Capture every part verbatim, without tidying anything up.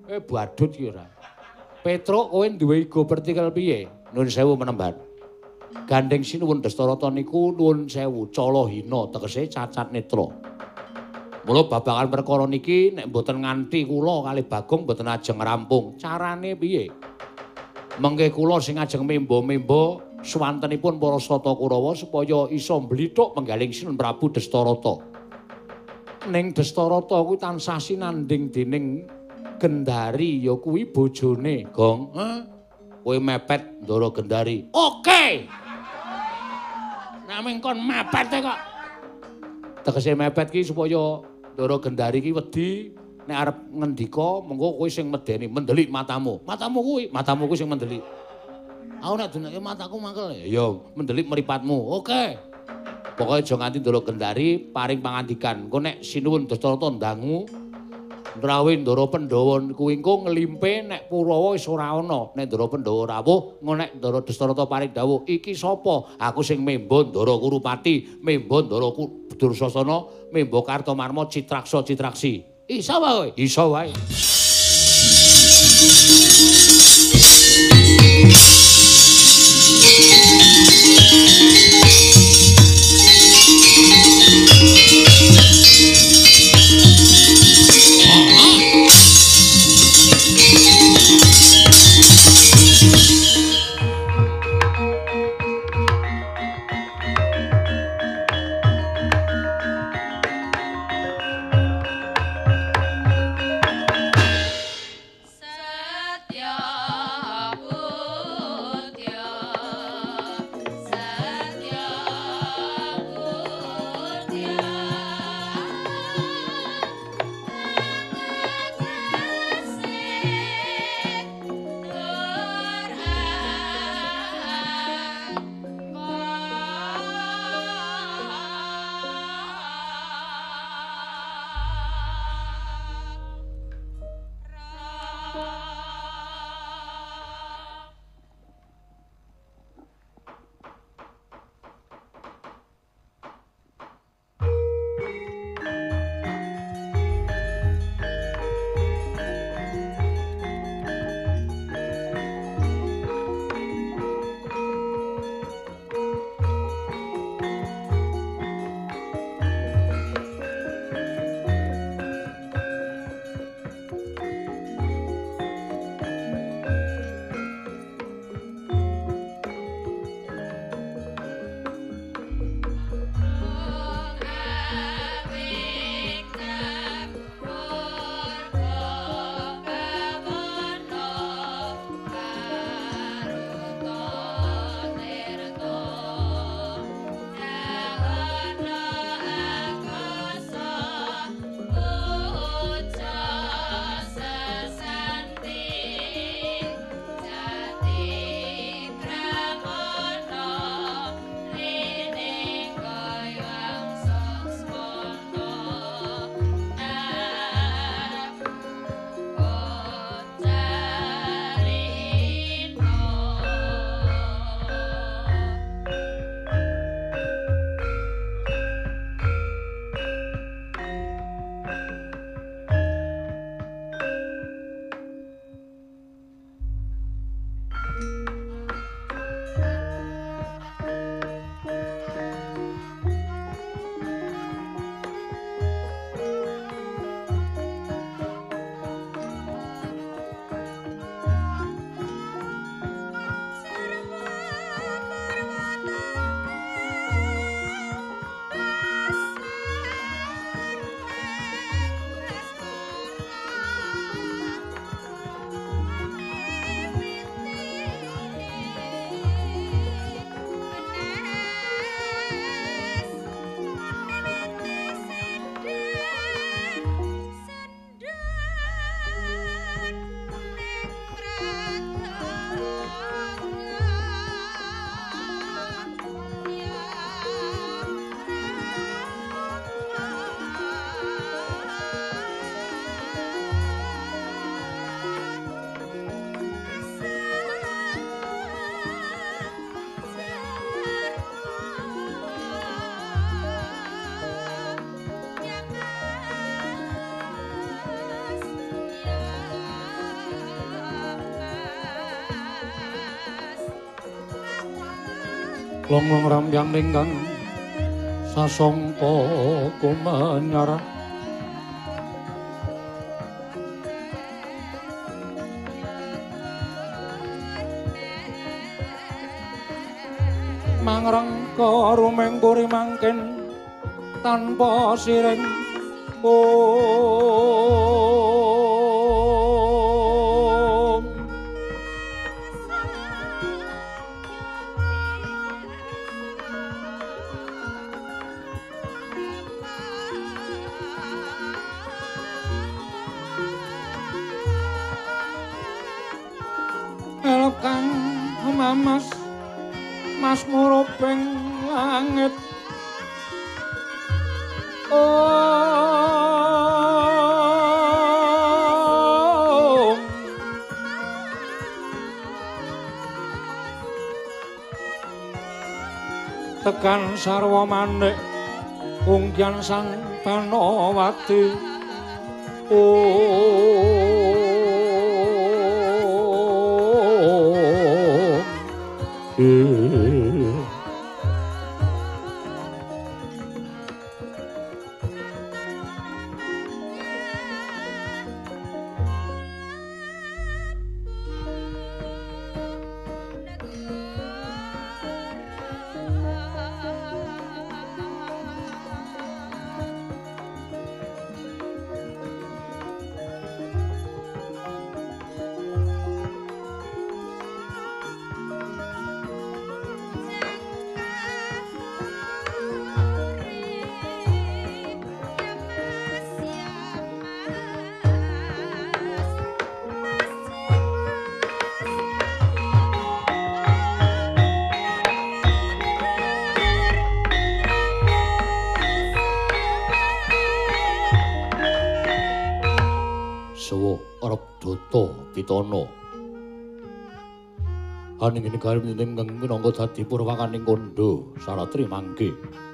Eh badut ki ora. Petruk kowe duwe ego vertikal piye? Nuwun sewu menemban. Gandeng sinuwun Dastarata niku nuwun sewu cala hina tegese cacat netra. Mula babagan perkara niki nek mboten nganti kula kalih Bagong mboten ajeng rampung. Carane piye? Mengke kula sing ajeng memba-memba swantenipun para Sata Kurawa supaya isa mblithuk penggaling Sinuwun Prabu Dastarata. Ning Dastarata kuwi tansah sinanding dening Gendari ya kuwi bojone, Gong. Heh. Kowe mepet Ndara Gendari. Oke. Naming kon mepet kok. Tegese mepet ki supaya Ndara Gendari ki wedi nek arep ngendika mengko kowe sing medeni mendelik matamu. Matamu kuwi, matamu kuwi sing mendelik. Aku nek dunake mataku mangkel ya mendelik mripatmu. Oke. Pokoke aja nganti Ndara Gendari paring pangandikan. Engko nek sinuwun Dastarata ndangu Ndrawin Ndara Pandhawa kuwi engko nglimpe nek Kurawa wis ora ana. Nek Ndara Pandhawa rawuh, engko nek Ndara Dastarata paring dawuh, iki sapa? Aku sing memba Ndara Kurupati, memba Ndara Dursasana, memba Kartamarma Citraksa Citraksi. Isa wae, isa wae. Longlong rambyang ninggang sasongko kumanyar mangrengka rumeng puri mangkin tanpa siring om elokang mamas mas muropeng langit om tekan sarwa manik ungkyan sang Panawati om eh. Pitana aning negari ingkang minangka dadi purwakaning kandha saratri mangke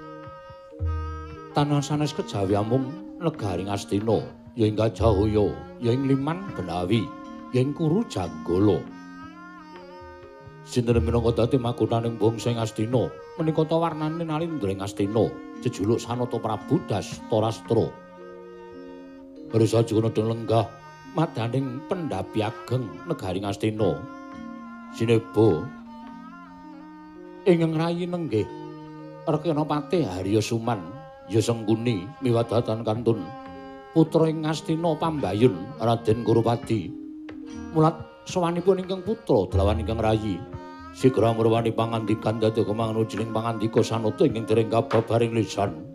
tanah sanes kejawi amung negari Ngastina ya ing Gajahaya ya ing Liman Benawi ya ing Kuru Janggala sinten minangka dadi makotaning bangsa Ngastina menika ta warnane nalindra Ngastina jejuluk Sanata Prabu Dastarastra Risa Jugana lenggah madaning pendhapi ageng negari Ngastina sineba ingkang rayi nenggih Rekanapati Harya Suman ya Sengkuni miwadatan kantun putra ing Ngastina Pambayun Raden Kurupadi mulat sawanipun ingkang putra delawan ingkang rayi sigra murwani pangandikan dadi kemangunujining pangandika sanata ingkang dereng kababaring lisan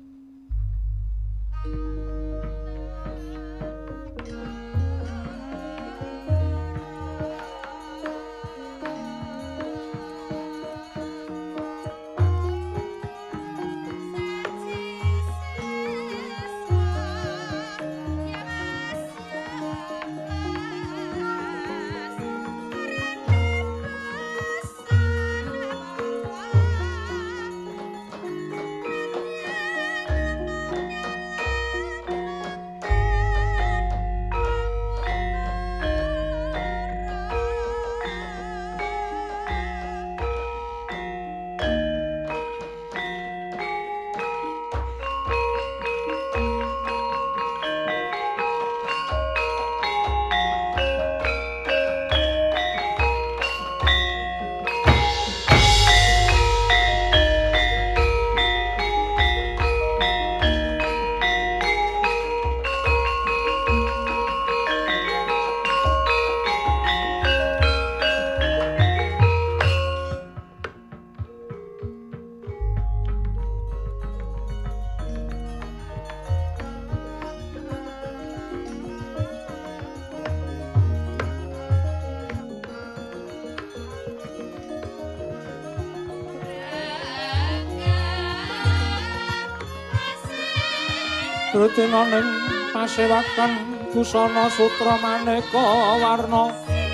Rutina ning pasewakan busana sutra maneka warna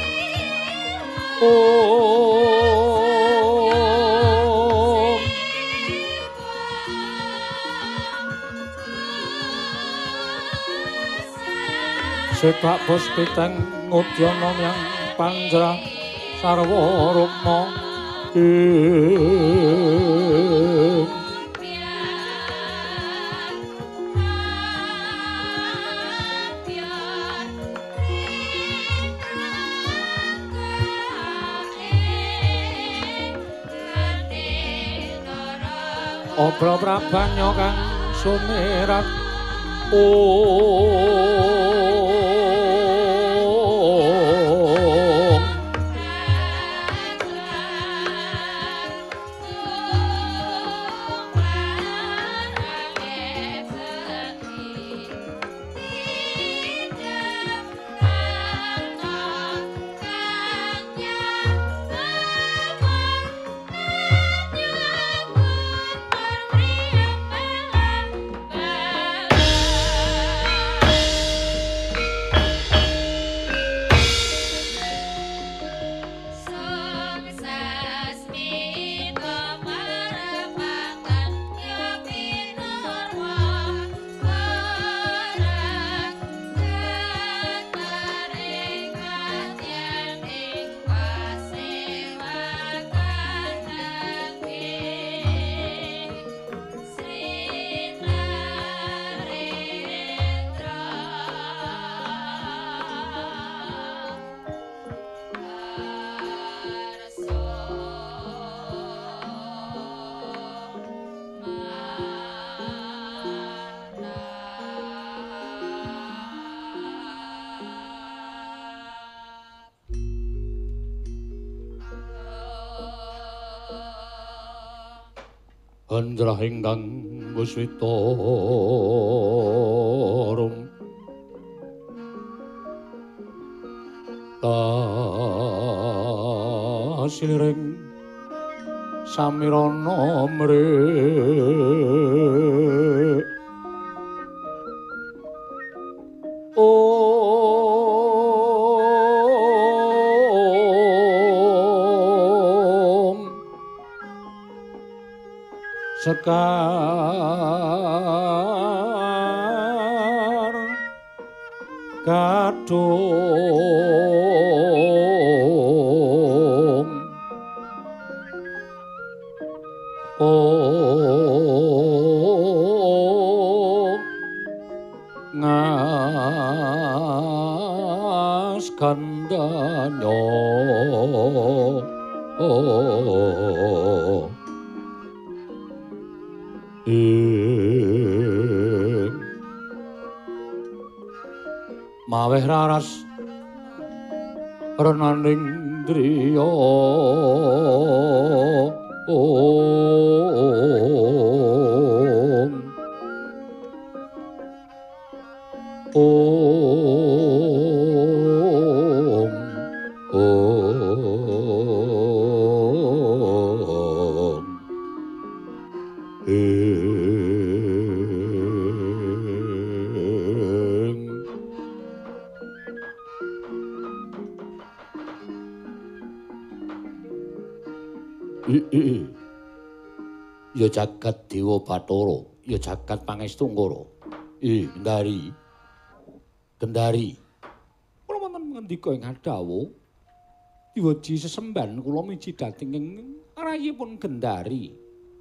Om Sepak puspiteng ngudyana yang panjra sarwa rukma Obro prabanyo kang sumerat om Andrah ingkang Puswitarum kasiring samirana mrih Sekar kadung oh ngas kandanya oh ing maweh raras renaning driya om om om ing ya jagat Dewa Bathara, ya jagat Pangestu Ngara. Eh, Gendari. Gendari. Kula wonten ngendika ing Hadawa, diwaji sesemban kula miji dhateng ing rayipun Gendari.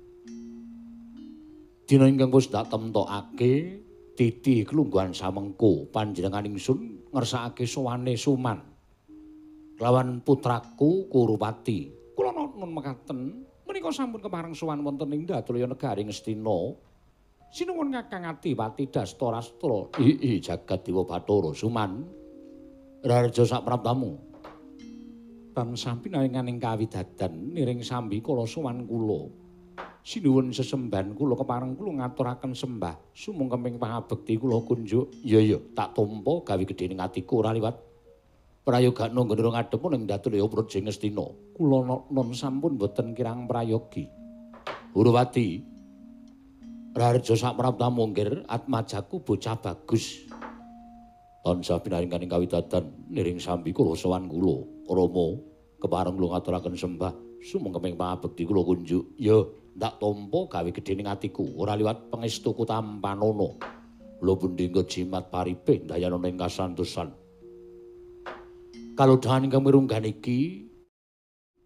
Dina ingkang wis dak temtokake titi kelungguhan samengko panjenengan ingsun ngersakake sowane Suman lawan putraku Kurupati. Kula nuwun mekaten menika sampun kepareng sowan wonten ing Datulya Negari Ngastina. Sinuwun Kakang Adipati Dastarastra. Ii jagat Dewa Bathara Suman. Raharja sak praptamu. Tansah pinaringaning kawidadan niring sambi kala sowan kula. Sinuwun sesemban kula kepareng kula ngaturaken sembah sumungkeming pangabekti kula kunjuk. Iya iya tak tampa gawe gedhening atiku ora liwat prayoga nangga nira ngadhep ning Datulya Praja Ngastina. Kula non sampun boten kirang prayogi. Urwati Raharja sak praptamu nggir atmajaku bocah bagus. Tansah pinaringaning kawidadan niring sambi kula sowan kula. Rama kepareng kula ngaturaken sembah sumengkeming pangabekti kula kunjuk. Ya ndak tampa gawe gedhening atiku ora liwat pangestuku tampanana. Kula bundingga jimat paripih ndayanana ing kasantosan. Kalodhangan ingkang mirunggan iki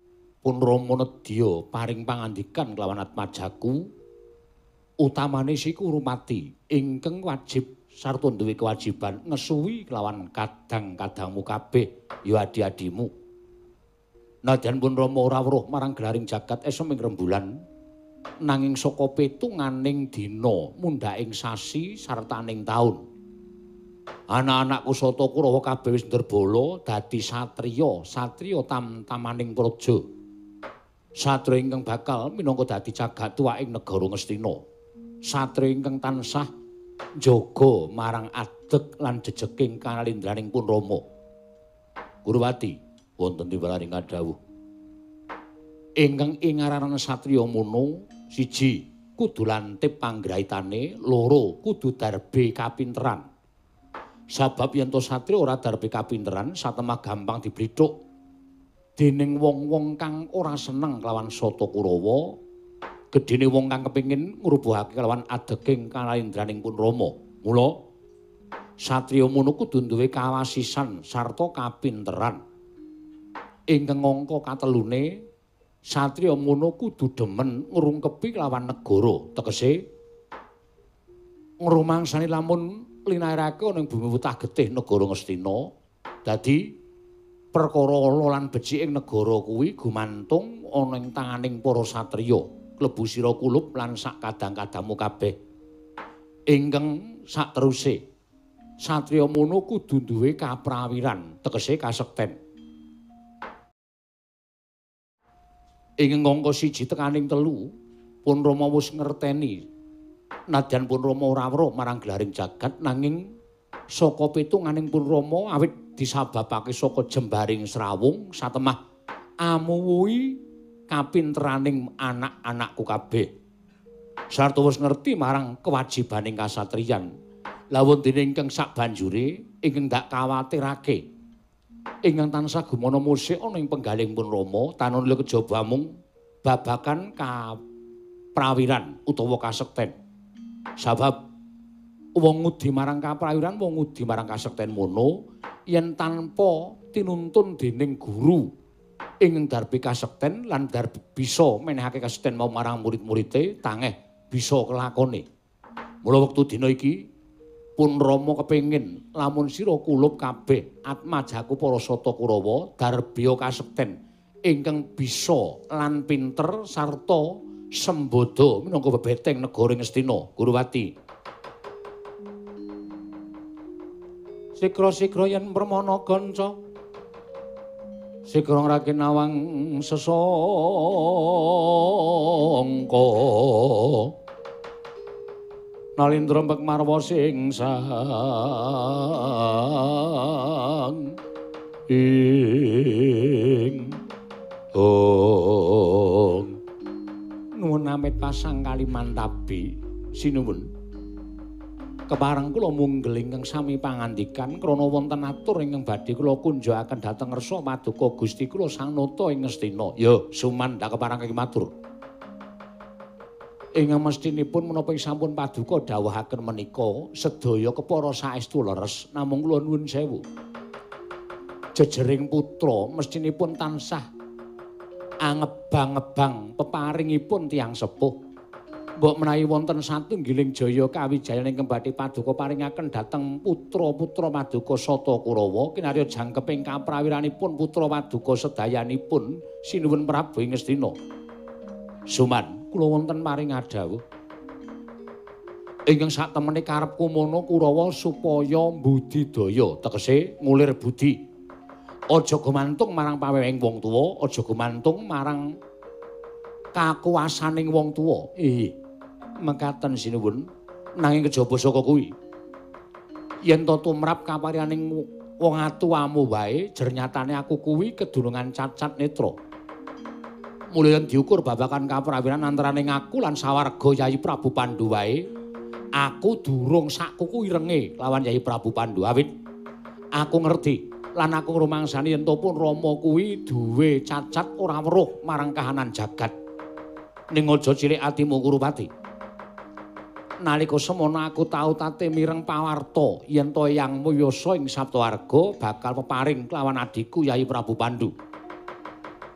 pun Rama nedya paring pangandikan kelawan Atmajaku utamane si Kurumati ingkang wajib sarta duwe kewajiban ngesuwi kelawan kadang-kadangmu kabeh ya adi-adimu. Nadyan pun Rama ora weruh marang gelaring jagat esuk ing rembulan nanging saka pitunganing dina mundhaking sasi sartaning taun. Anak-anakku Sata Kurawa kabeh wis nderbala dadi satriya, satriya tam-tamaning praja. Satriya ingkang bakal minangka dadi jagadtua ing negara Ngastina. Satriya ingkang tansah njaga marang adeg lan jejeking kanalindraning pun Rama. Guruwati, wonten tiwalaring kadhawuh. Ingkang ing aranan satriya mono, siji kudu lantip panggraitane, loro kudu darbe kapinteran. Sabab yen to satriya ora darbe kapinteran, satemah gampang diblithuk dening wong-wong kang ora seneng kelawan Sata Kurawa, gedene wong kang kepengin ngrubuhake kelawan adeging kanalindraning pun Rama. Mula satriya mono kudu duwe kawasisan sarta kapinteran. Ingkang angka katelune satriya mono kudu demen ngrungkepi kelawan negara, tegese ngrumangsani lamun linairake ana ing bumi wutah getih negara Ngastina. Dadi perkara ala lan becik ing negara kuwi gumantung ana ing tanganing para satriya, klebu sira kulup lan sak kadang-kadangmu kabeh. Ingkang sakteruse satriya mono kudu duwe kaprawiran, tegese kasekten. Ing angka siji tekaning telu pun Rama wis ngerteni nadyan pun Rama ora weruh marang gelaring jagat nanging saka pitunganing pun Rama awit disababake saka jembaring srawung satemah amuwuhi kapinteraning anak-anakku kabeh. Sarta wis ngerti marang kewajibaning kasatriyan. Lawon dene ingkang sabanjure ingkang dak kawatirake ingkang tansah gumana musik ana ing penggaling pun Rama tanun lho kejaba mung babakan kaprawiran utawa kasekten. Sabab wong ngudi marang kaprawiran, wong ngudi marang kasekten mono yen tanpa tinuntun dening guru ing darbe kasekten lan darbe bisa menehake kasekten mau marang murid-muride tangeh bisa kelakone. Mula wektu dina iki pun Rama kepengin lamun sira kulup kabeh Atmajaku para Sata Kurawa darbeya kasekten ingkang bisa lan pinter sarta sembada minangka bebeteng negara Ngastina. Guruwati, sikra-sikra yen permana kanca sikra rakinawang sesangka nalindra mbek marwa sing sang ing ong nuwun amit pasang Kalimantabi sinuwun kepareng kula munggel ingkang sami pangandikan krana wonten atur ingkang badhe kula kunjukaken dhateng ngersa paduka Gusti kula Sang Nata ing Ngastina. Ya sumandha kepareng kenging matur. Ingkang mestinipun menapa sampun paduka dawuhaken menika sedaya kepara saestu leres namung kula nuwun sewu. Jejering putra mestinipun tansah angebang-ebang peparingipun tiyang sepuh. Mbok menawi wonten satunggiling jaya kawijayan ingkang badhe paduka paringaken dhateng putra-putra paduka Sata Kurawa kinarya jangkeping kaprawiranipun putra paduka sedayanipun sinuwun Prabu ing Ngastina. Suman kula wonten maring adhawuh ingkang satemene karepku mono Kurawa supaya mbudidaya tegese ngulir budi. Aja gumantung marang paweweng wong tuwa, aja gumantung marang kakuwasaning wong tuwa. Eh, mekaten sinuwun. Nanging kejaba saka kuwi, yen to tumrap kaparyaning wong atuwamu wae, jernyatane aku kuwi kedunungan cacat netra. Mula yen diukur babakan kaprawiran antaraning aku lan sawarga Yayi Prabu Pandhu wae, aku durung sak kuku irenge lawan Yayi Prabu Pandhu. Awit aku ngerti lan aku ngrumangsani yen to pun Rama kuwi duwe cacat ora weruh marang kahanan jagat. Ning aja cilik atimu Kurupati. Nalika semana aku tau tate mireng pawarta yen to Eyang Mayasa ing Saptawarga bakal peparing kelawan adhiku Yayi Prabu Pandhu.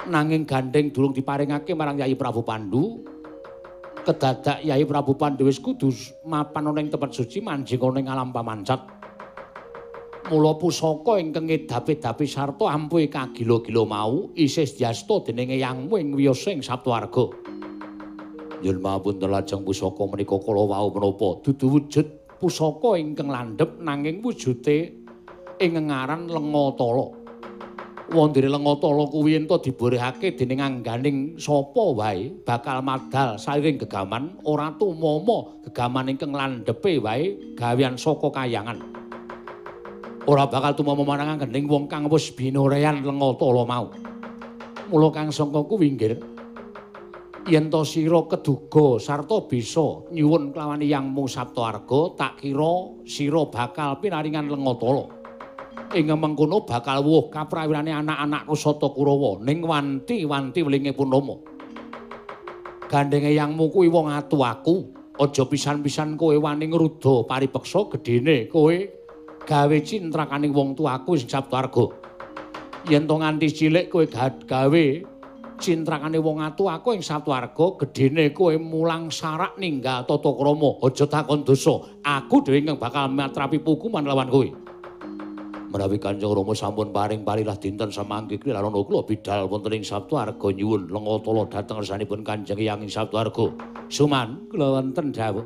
nanging gandeng durung diparingake marang Yayi Prabu Pandhu. Kedadak Yayi Prabu Pandhu wis kudu mapan ana ing tempat suci manjing ana ing alam pamancat. Mula pusaka ingkang ngedapi-dapi sarta ampuhe kagila-gila mau isih diasta dening eyangmu ing wiyasa ing Saptawarga. Yen mawon lajeng pusaka menika kala wau menapa dudu wujud pusaka ingkang landhep nanging wujude ing ngaran Lengatala. Wondire Lengatala kuwi ento diborehake dening angganing sapa wae bakal madal sairing gegaman ora tumama gegaman ingkang landhepe wae gawean saka kayangan. Ora bakal tumama marang angganing wong kang wis binorean Lengatala mau. Mula kang sangka kuwi nggih yen to sira keduga sarta bisa nyuwun kelawan Hyangmu Saptawarga tak kira sira bakal pinaringan Lengatala. Ing mengkono bakal wuh kaprawirane anak-anakku Sata Kurawa ning wanti-wanti welinge Purnama. Gandeng eyangmu kuwi wong atu aku, aja pisan-pisan kowe wani ngruda paripeksa gedene kowe gawe cintrakaning wong tuaku sing Saptawarga. Yen to nganti cilik kowe gawe cintrakane wong atu aku ing Saptawarga, gedene kowe mulang sarak ninggal tata krama, aja takon dosa. Aku dhewe ingkang bakal matrapi pukuman lawan kowe. Menawi Kanjeng Rama sampun paring-parilah dinten samangke kelana kula bidhal wonten ing Saptawarga nyuwun Lengatala dhateng ngersanipun Kanjeng Hyang ing Saptawarga. Suman kula wonten dawuh.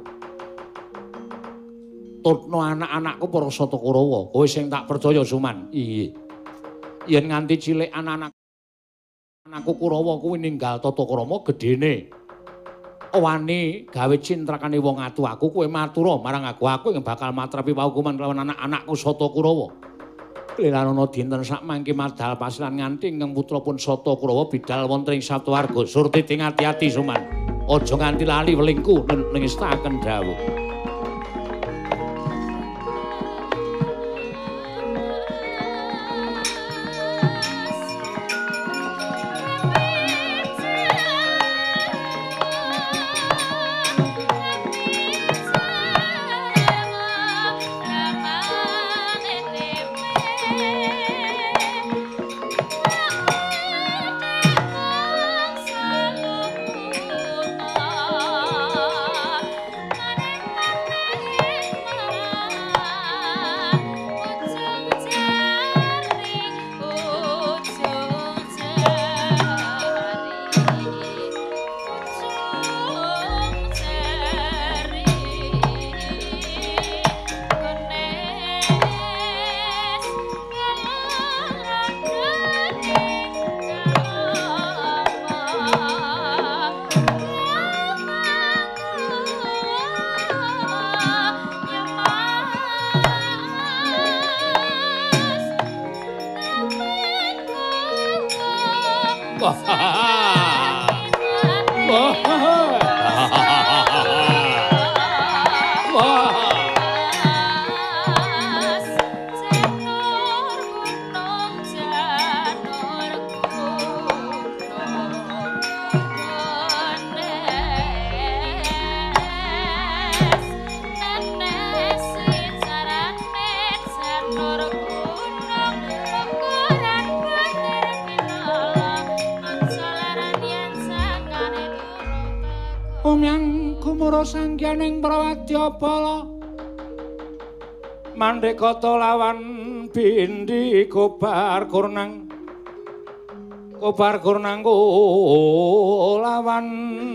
Tutna anak-anakku para Sata Kurawa, kowe sing tak percaya Suman. Iya. Yen nganti cilik anak-anak anakku Kurawa kuwi ninggal tata krama gedene wani gawe cintrakane wong atu aku kowe matura marang aku aku yang bakal matrapi paukuman kelawan anak-anakku Sata Kurawa. Lelanana dinten sak mangke madal pasilan nganti ingkang putra pun Sata Kurawa bidhal wonten ing Saptawarga. Surti ting ati-ati Suman. Aja nganti lali welingku ngestaken dawuh. Sangkyaning Prawadyabala Mandekata lawan Bindi Kobar Kurnang Kobar Kurnang lawan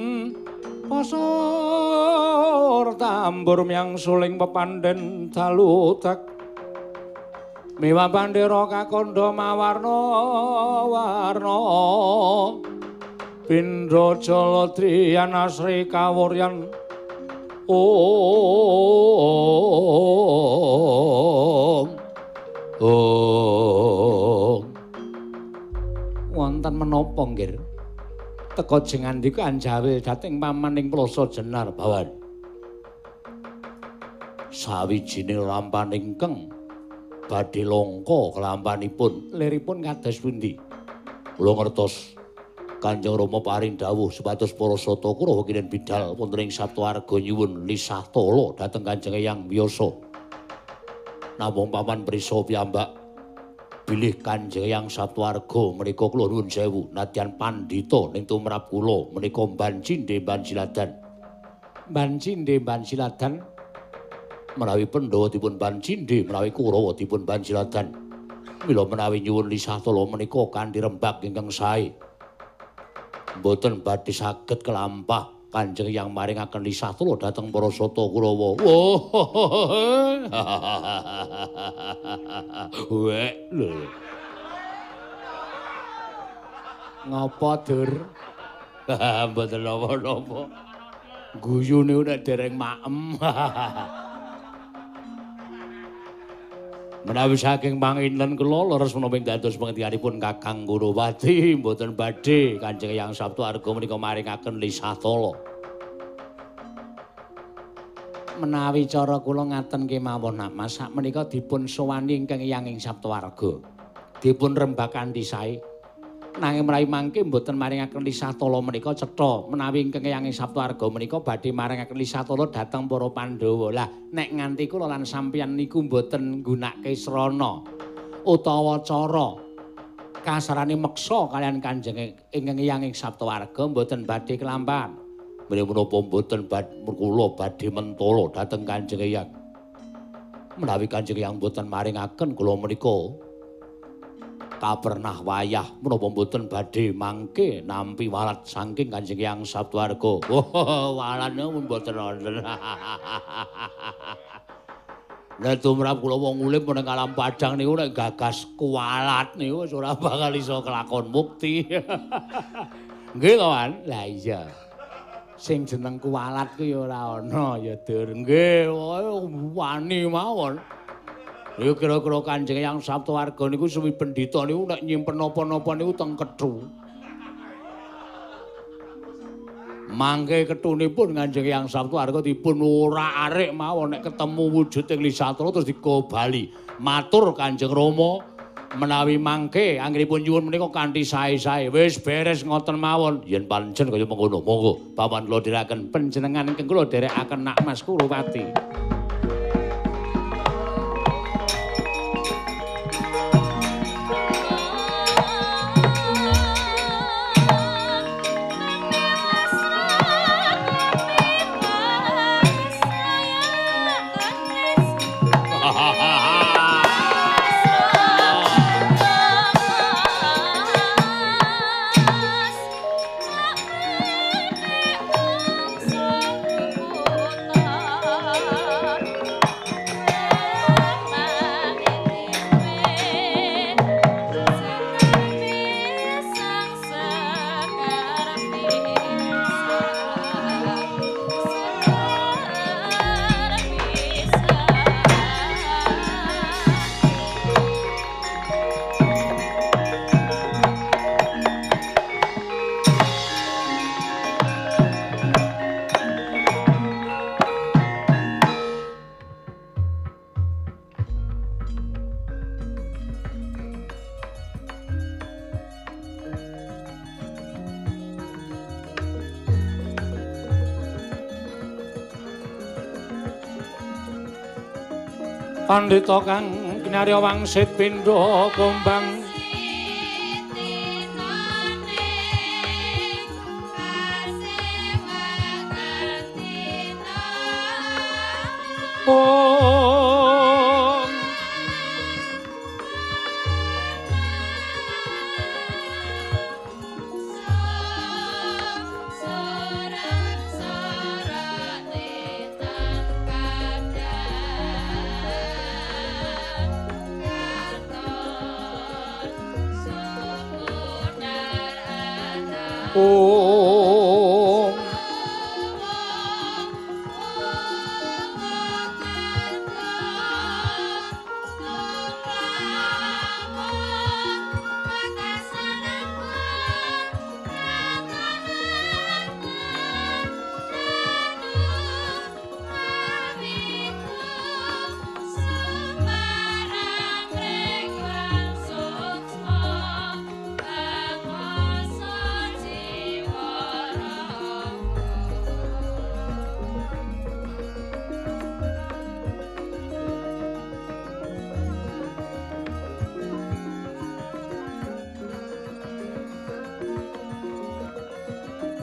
Pasor tambur miang suling pepanden daludak miwa bandera kakandha mawarna-warna Pindra Jaladriyan Asri Kawuryan Om Om wonten menapa nggih teka jengandika anjawil dhateng pamaning Plasa Jenar Bawan sawijining lampahan ingkang badhe langka kelampanipun liripun kados pundi kula ngertos Kanjeng Rama paring dawuh supados para Sata Kurawa kinen bidhal wonten ing Saptawarga nyuwun lisah tala dhateng Kanjeng Hyang Wiyasa. Namung paman prisa piyambak bilih Kanjeng Hyang Saptawarga menika kula nuwun sewu nadyan pandhita ning tumrap kula menika Mban Cindhe Mban Siladan. Mban Cindhe Mban Siladan menawi Pandhawa dipun Mban Cindhe menawi Kurawa dipun Mban Siladan. Mila menawi nyuwun lisatala menika kanthi rembag ingkang sae. Mboten badhe saged kelampah Kanjeng Hyang maringaken lisatala dhateng para sata Kurawa. Wek lho. Ngapa, Dur? Mboten napa-napa. Guyune nek dereng maem. Menawi saking panginten kula leres menapa dados pangendikaipun Kakang Gurawati mboten badhe Kanjeng Hyang Saptawarga menika maringaken lisatala. Menawi cara kula ngaten kemawon nak Mas sak menika dipun sowani ingkang Hyang Saptawarga. Dipun rembag kanthi sae. Nanging menawi mangke mboten maringaken lisatala menika cetha menawi ingkang Hyang Saptawarga menika badhe maringaken lisatala dhateng para Pandhawa. Lah nek nganti kula lan sampeyan niku mboten nggunakake srana utawa cara kasarane meksa kalian Kanjeng ingkang Hyang Saptawarga mboten badhe kelampahan. Menapa mboten badhe kula badhe mentala dhateng Kanjeng Hyang. Menawi Kanjeng Hyang mboten maringaken kula menika kapernah wayah menapa mboten badhe mangke nampi walat saking Kanjeng Hyang Saptawarga. Oh, walane mboten wonten. Nek tumrap kula wong urip ning alam padang niku nek gagas kuwalat niku wis ora bakal iso kelakon mukti. Nggih to, Wan? Lah iya. Sing jeneng kuwalat ku ya ora ana ya, Dur. Nggih, wani mawon. Ya kira-kira Kanjeng Hyang Saptawarga niku suwi pendhita niku nek nyimpen napa-napa niku teng kethu. Mangke ketunipun Kanjeng Hyang Saptawarga dipun urak-arik mawon nek ketemu wujuding lisatala terus dikobali. Matur Kanjeng Rama menawi mangke anggenipun nyuwun menika kanthi sae-sae. Wis beres ngoten mawon. Yen pancen kaya mengkono, monggo pawan kula dherekaken panjenengan ingkang kula dherekaken Nak Mas Kurawati. Pandhita kang kinarya wangsit pindha kumbang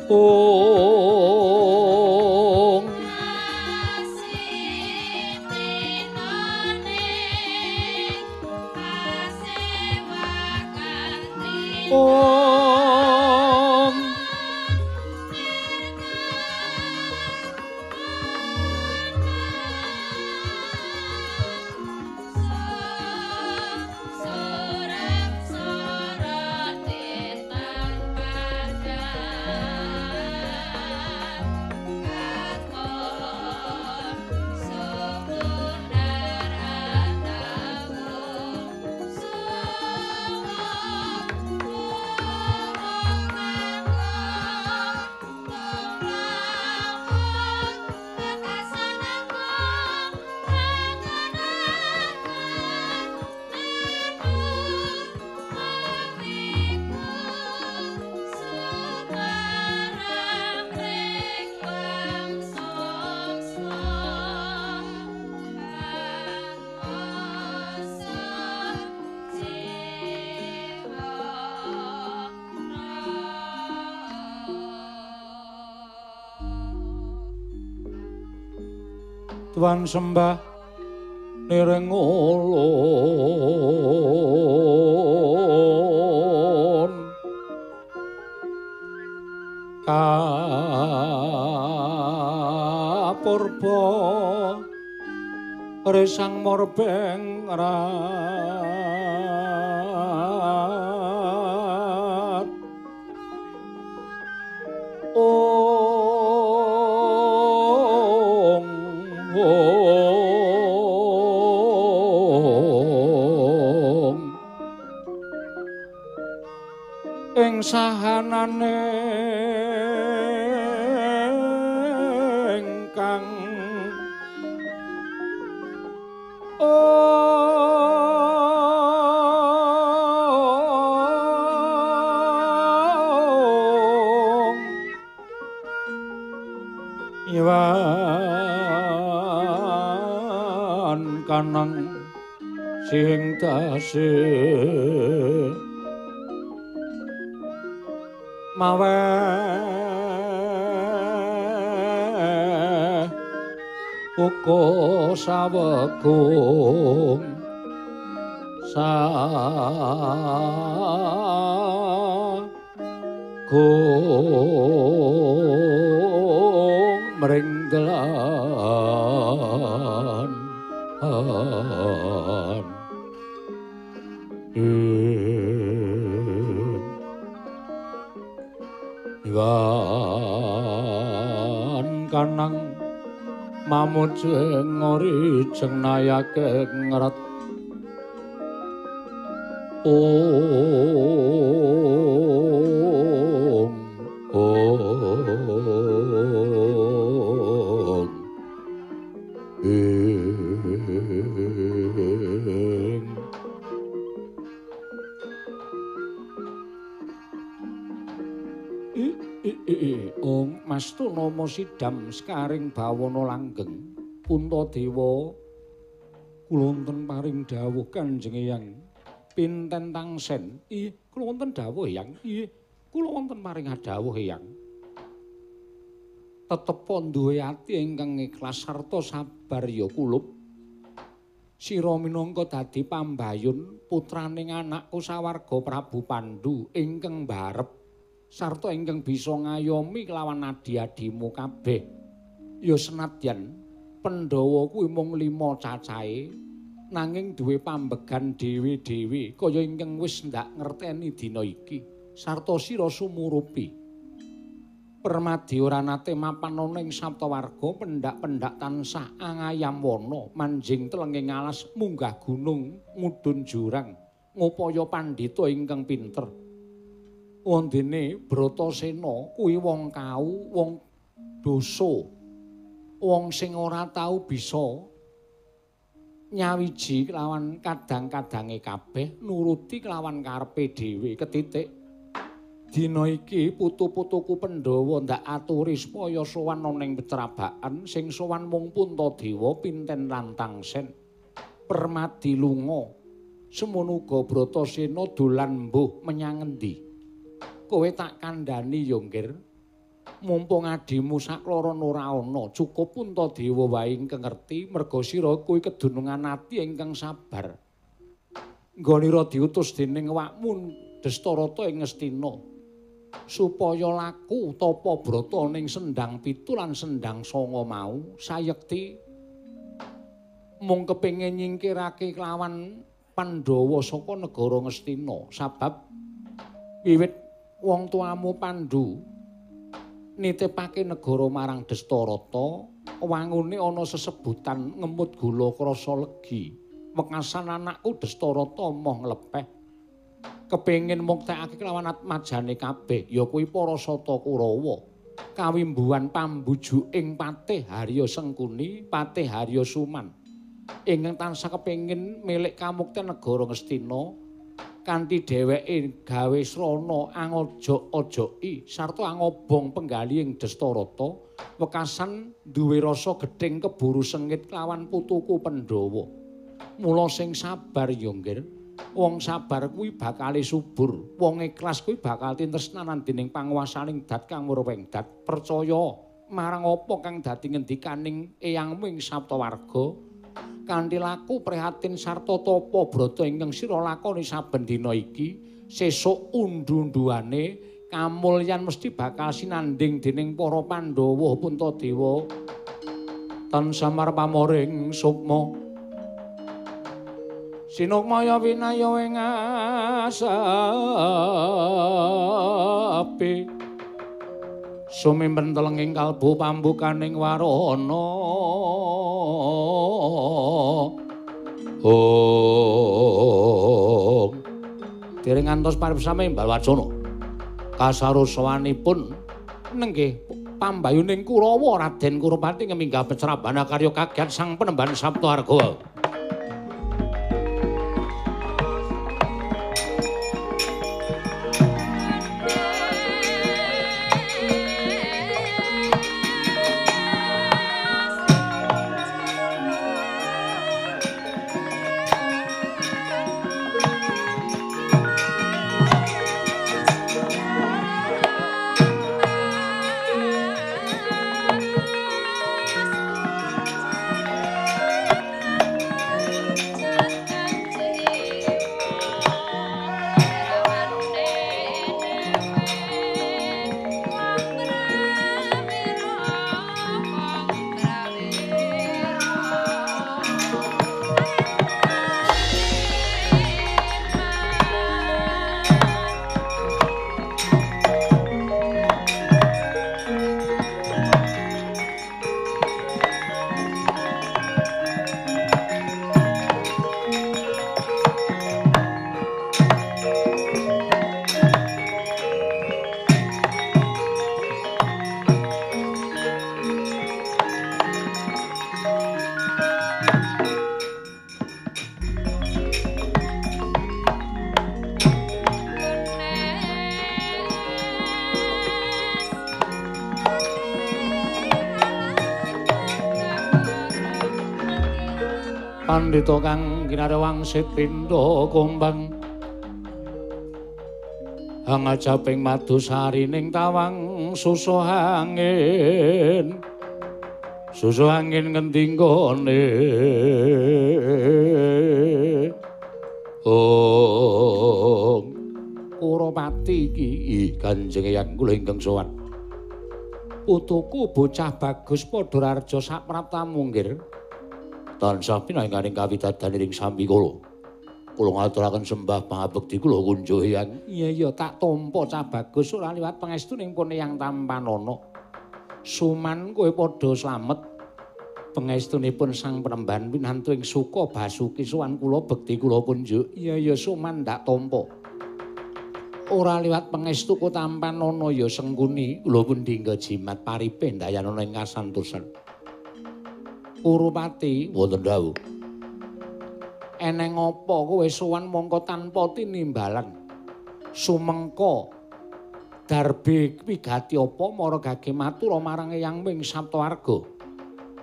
Ong Om Tuan sembah nireng ulun kapurba resang morbeng rat Ong Ong ing sahanane ingkang Ong Iwan kanang sing tasih mawe uga sawegung sa gong mringgelan Iwan kanang mamujeng ngori jengnayake ngret Om Om Ing Ong Mastuna Sidam Sekaring Bawana Langgeng Puntadewa kula wonten paring dawuh Kanjeng Eyang pinten tangsen iya kula wonten dawuh Eyang iya kula wonten paring dawuh Eyang tetepa duwe ati ingkang ikhlas sarta sabar ya kulup sira minangka dadi pambayun putraning anak kusawarga Prabu Pandhu ingkang mbarep sarta ingkang bisa ngayomi kelawan adi-adimu kabeh ya senadyan Pandhawa kuwi mung lima cacahe nanging duwe pambegan dhewe-dhewe kaya ingkang wis ndak ngerteni dina iki sarta sira sumurupi Permadi ora nate mapan ana ing Saptawarga pendak-pendak tansah angayam wana manjing telenging alas munggah gunung ngudun jurang ngupaya pandhita ingkang pinter wondene Bratasena kuwi wong kau wong dosa wong sing ora tau bisa nyawiji kelawan kadang-kadange kabeh nuruti kelawan karepe dhewe ketitik dina iki putu-putuku Pandhawa ndak aturi supaya sowan ana ing Pecrabakan sing sowan mung Puntadewa pinten Lantangsen Permadi lunga semono uga Bratasena dolan mbuh menyang endi kowe tak kandhani ya nggir Mumpung adimu sakloron ora ana, cukup Puntadewa wae ingkang ngerti merga sira kuwi kedunungan ati ingkang sabar. Nggonira diutus dening awakmu Dastarata ing Ngastina supaya laku tapa brata ning sendang pitu lan sendang sanga mau sayekti mung kepengin nyingkirake kelawan Pandhawa saka negara Ngastina sabab wiwit wong tuamu Pandhu nitipake negara marang Dastarata wangune ana sesebutan ngemut gula krasa legi wekasan anakku Dastarata moh nglepeh kepengin muktekake kelawan atmajane kabeh ya kuwi para Sata Kurawa kawimbuhan pambujuking Patih Harya Sengkuni Patih Harya Suman ingkang tansah kepengin milik kamukten negara Ngastina kanthi dheweke gawe srana angojo-ojoki sarta angobong penggalihing Dastarata wekasan duwe rasa gedhing keburu sengit kelawan putuku Pandhawa mula sing sabar ya nggih wong sabar kuwi bakal subur wong ikhlas kuwi bakal tintresnanan dening panguwasaning dat kang muruweng dat percaya marang apa kang dadi ngendikaning eyangmu ing Saptawarga kanthi laku prihatin sarta tapa brata ingkang sira lakoni saben dina iki sesuk undu-unduane kamulyan mesti bakal sinanding dening para Pandhawa Puntadewa tansah marpamoring sukma sinukmaya winaya ing asapi sumimpen telenging kalbu pambukaning warana oh dereng ngantos paripsame Mbal Wacana kasarosawanipun nenggih pambayuning Kurawa Raden Kurupati ngeminggah pecrabana karya kagiat sang penemban Saptawarga. Pandhita kang kinarewangsit pindha kumbang hangajaping madusarining tawang susuh angin susuh angin ngendi nggone oh Kurupati iki Kanjeng Eyang kula ingkang sowan putuku bocah bagus padha raja sapraptamu nggih tansah pinanganing kawidadaning sami kula. Kula ngaturaken sembah pangabekti kula kunjuk Eyang. Iya iya tak tampa cah bagus ora liwat pangestuning pun Eyang Tampanana. Suman kowe padha slamet. Pangestunipun sang penemban pinantu ing Suka Basuki sowan kula bekti kula kunjuk. Iya iya Suman ndak tampa. Ora liwat pangestuku Tampanana ya Sengkuni kula pun dinggo jimat paripe ndayanana ing kasantosan. Kurupati wonten dawuh. Eneng apa kowe sowan mongko tanpa tinimbalan? Sumengka darbe wigati apa mara gage matura marang Eyang ing Saptawarga?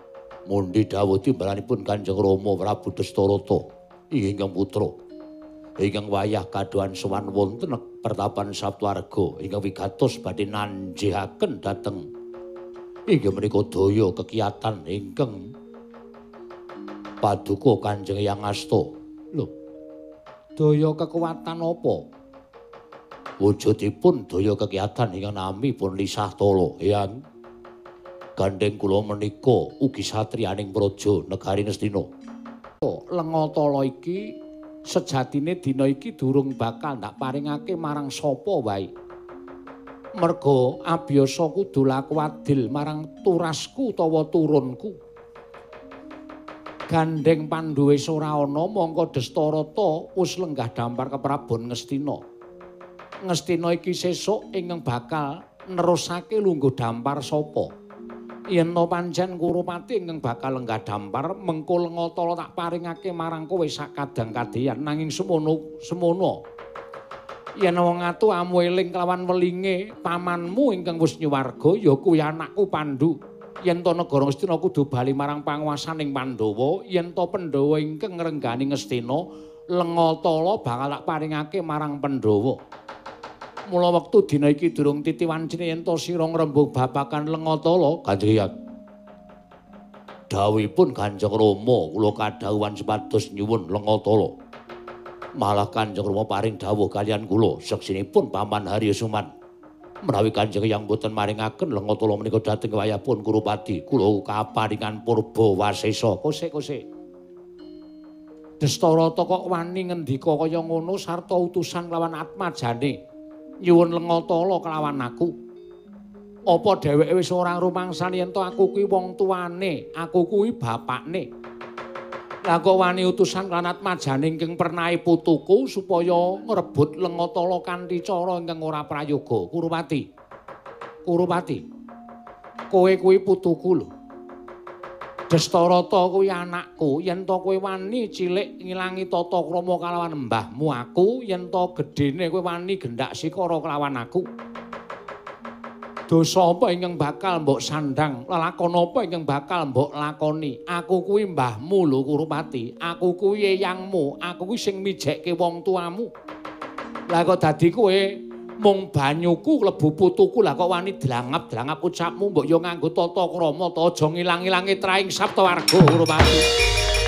Mundi dawuh timbalanipun Kanjeng Rama Prabu Dastarata ingkang putra. ingkang wayah kadohan sowan wonten pertapan Saptwarga ingkang wigatos badhe nanjihaken dhateng inggih menika daya kekiyatan ingkang paduka Kanjeng Hyang Asta. Lho, daya kekuatan apa? Wujudipun daya kekiyatan ingkang nami pun lisah tala. Hyang gandeng kula menika ugi satriyaning praja negari Ngastina. Lengatala iki sejatine dina iki durung bakal ndak paringake marang sapa wae. Merga abiyasa kudu laku adil marang turasku utawa turunku. Gandeng Pandhu wis ora ana mongko Destarata wis lenggah dampar ke Prabon Ngastina. Ngastina iki sesuk ingkang bakal nerusake lungguh dampar sapa? Yen to pancen Kurupati ingkang bakal lenggah dampar mengko Lengatala tak paringake marang kowe sak kadang-kadheyan nanging semono semono. Yen wong atu amu eling kelawan welinge pamanmu ingkang wis nyuwarga ya kuwi anakku Pandhu. Yen to negara Ngastina kudu bali marang panguwasaning Pandhawa, yen to Pandhawa ingkang ngrenggani Ngastina, Lengatala bakal tak paringake marang Pandhawa. Mula wektu dina iki durung titiwancine yen to sira ngrembug babagan Lengatala, Kanjeng Hyang. Dawuhipun Kanjeng Rama kula kadhawuhan supados nyuwun Lengatala. Malah Kanjeng Rama paring dawuh kaliyan kula seksinipun Paman Harya Suman. Menawi Kanjeng Hyang boten maringaken Lengatala menika dhateng wayahipun Kurupati, kula kaparingan purba wasesa. Kosek-kosek. Destarata kok wani ngendika kaya ngono sarta utusan lawan atmajane nyuwun Lengatala kelawan aku. Apa dheweke wis ora rumangsani yen to aku kuwi wong tuane, aku kuwi bapakne. Lah kok wani utusan lan atmajane ingkang pernahe putuku supaya ngrebut Lengatala kanthi cara ingkang ora prayoga. Kurupati. Kurupati. Kowe kuwi putuku lho. Destarata kuwi anakku, yen to kowe wani cilik ngilangi tata krama kalawan mbahmu aku, yen to gedene kowe wani gendhak sikara kelawan aku. Dosa apa ingkang bakal mbok sandang, lelakon apa ingkang bakal mbok lakoni. Aku kuwi mbahmu lho Kurupati, aku kuwi eyangmu, aku kuwi sing mijekke wong tuamu. Lah kok dadi kowe mung banyuku klebu putuku, lah kok wani dlangap-dlangap ucapmu mbok yo nganggo tata krama ta aja ngilang-ilangi traing Saptawarga Kurupati.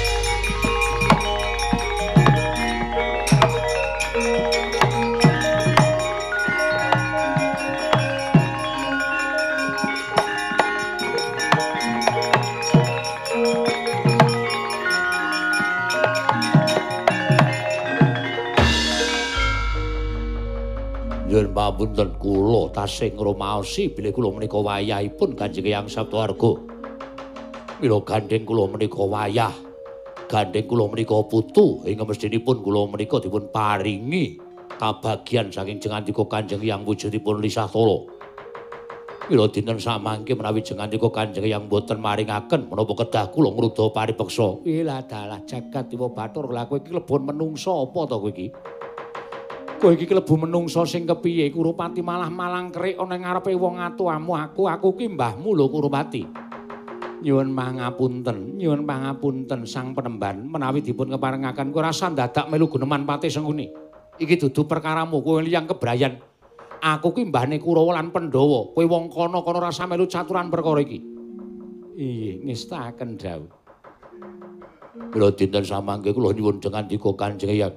Nyuwun pamunten kula tasih ngrumaosi bilih kula menika wayahipun Kanjeng Hyang Saptawarga. Mila gandeng kula menika wayah, gandeng kula menika putu ingkang mestinipun kula menika dipun paringi kabagyan saking jengandika Kanjeng Hyang wujudipun lisah tala. Mila dinten samangke menawi jengandika Kanjeng Hyang boten maringaken menapa kedah kula ngruda paripeksa. Ilah dalah jagat Dewa Bathara, lha kowe iki lebon menungsa apa to kowe iki? Kowe iki klebu menungsa sing kepiye? Kurupati malah malang kerik ana ngarepe wong atuamu aku, aku ki mbahmu lho Kurupati. Nyuwun pangapunten, nyuwun pangapunten Sang Penemban, menawi dipun keparengaken kowe rasa dadak melu guneman Pati Sengkuni. Iki dudu perkaramu, kowe liyang kebrayan. Aku ki mbahne Kurawa lan Pandhawa. Kowe wong kono-kono rasa melu caturan perkara iki. Iye, ngestaken dawuh. Kula dinten samangke kula nyuwun jengandika Kanjeng Hyang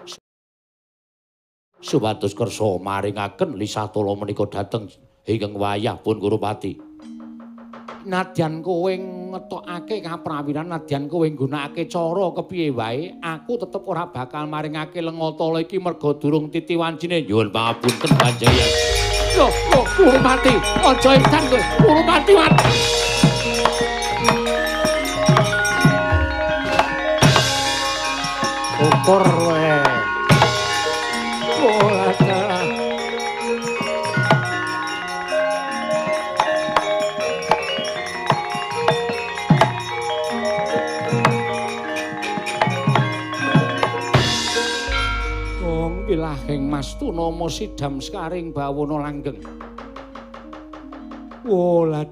supados kersa maringaken lisah tala menika dhateng ingkang wayah pun Kurupati. Nadyan kowe ngetokake kaprawiran, nadyan kowe nggunakake cara kepiye wae, aku tetep ora bakal maringake Lengatala iki merga durung titiwancine. Nyuwun pangapunten Kanjeng Hyang. Lho, lho Kurupati, aja edan kowe. Kurupati mati. Ukur kowe. Wilahing Mastuna sidam skaring bawana langgeng. Oh, lah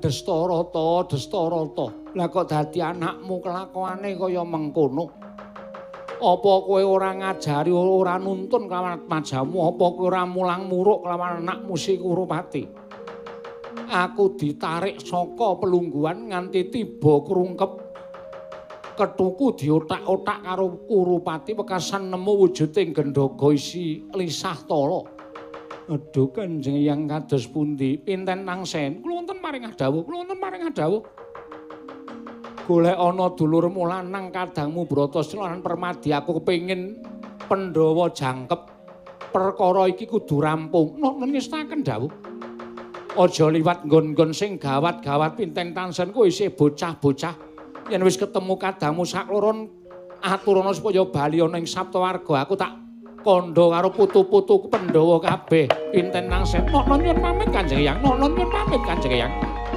Destarata, Destarata. Lah kok dadi anakmu kelakuane kaya mengkono. Apa kowe ora ngajari ora nuntun kelawan majamu, apa kowe ora mulang muruk kelawan anakmu si Kurupati? Aku ditarik saka pelungguhan nganti tiba krungkep ketuku diotak-otak karo Kurupati wekasan nemu wujuding gendhaga isi lisah tala. Aduh Kanjeng Hyang kados pundi? Pinten Tangsen? Kula wonten maring dawuh, kula wonten maring dawuh. Golek ana dulurmu lanang kadangmu Bratasena lan Permadi, aku kepengin Pandhawa jangkep. Perkara iki kudu rampung. Noh ngestaken dawuh. Aja liwat nggon-nggon sing gawat-gawat Pinten Tangsen kowe isih bocah-bocah. Yen wis ketemu kadangmu sakloron aturana supaya bali ana ing Saptawarga, aku tak kandha karo putu-putu Pandhawa kabeh. Pinten Tangsen. Noh nyuwun pamit Kanjeng Hyang. Noh nyuwun pamit Kanjeng Hyang.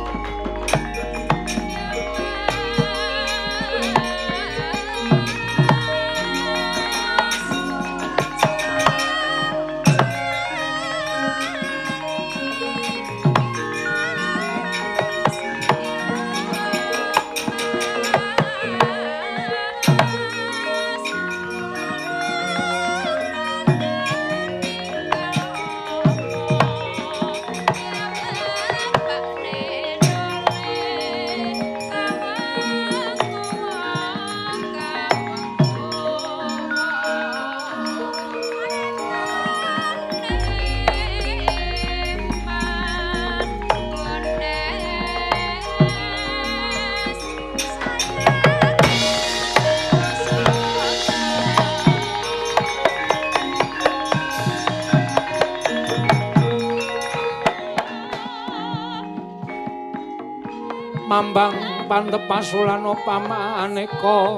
Mambang pantepasulana pamaneka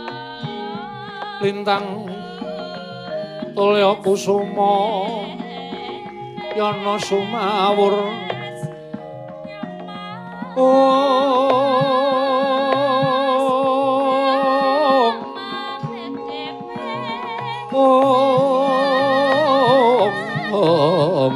lintang tulya kusuma yana sumawur oh oh oh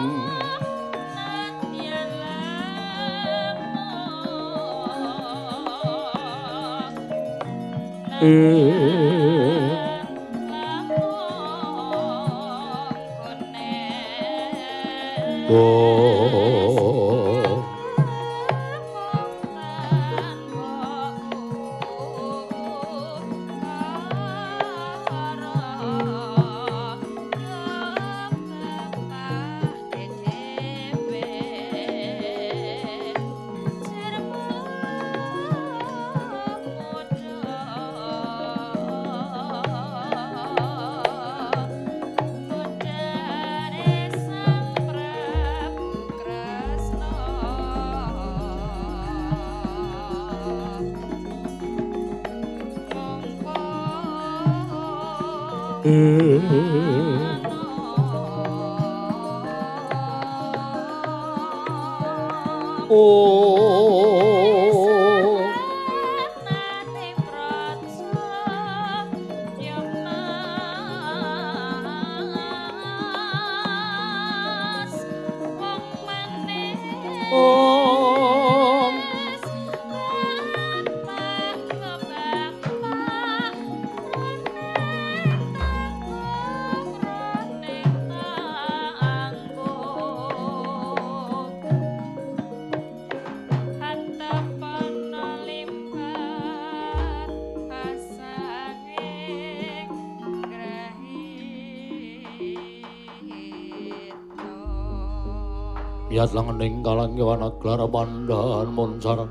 Yat langening kalang kewana gelar pandahan monsar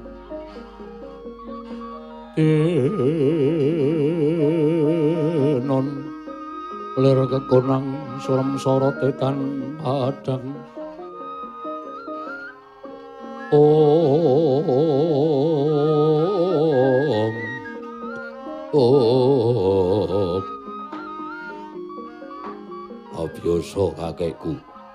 non lir kekonang surem sorot etan padang om om abyoso kakekku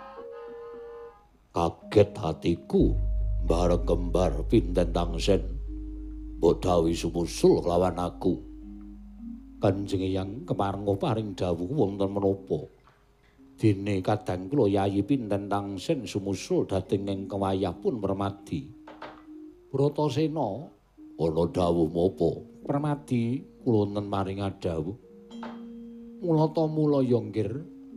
kaget hatiku bareng kembar Pinten Tangsen bodawi sumusul lawan aku Kanjeng Hyang keparenga paring dawuh wonten menapa dene kadang kula Yayi Pinten Tangsen sumusul dhateng ing kewayahipun Permadi Bratasena ana dawuh menapa Permadi kula wonten maring dawuh Mula ta mula ya nggir.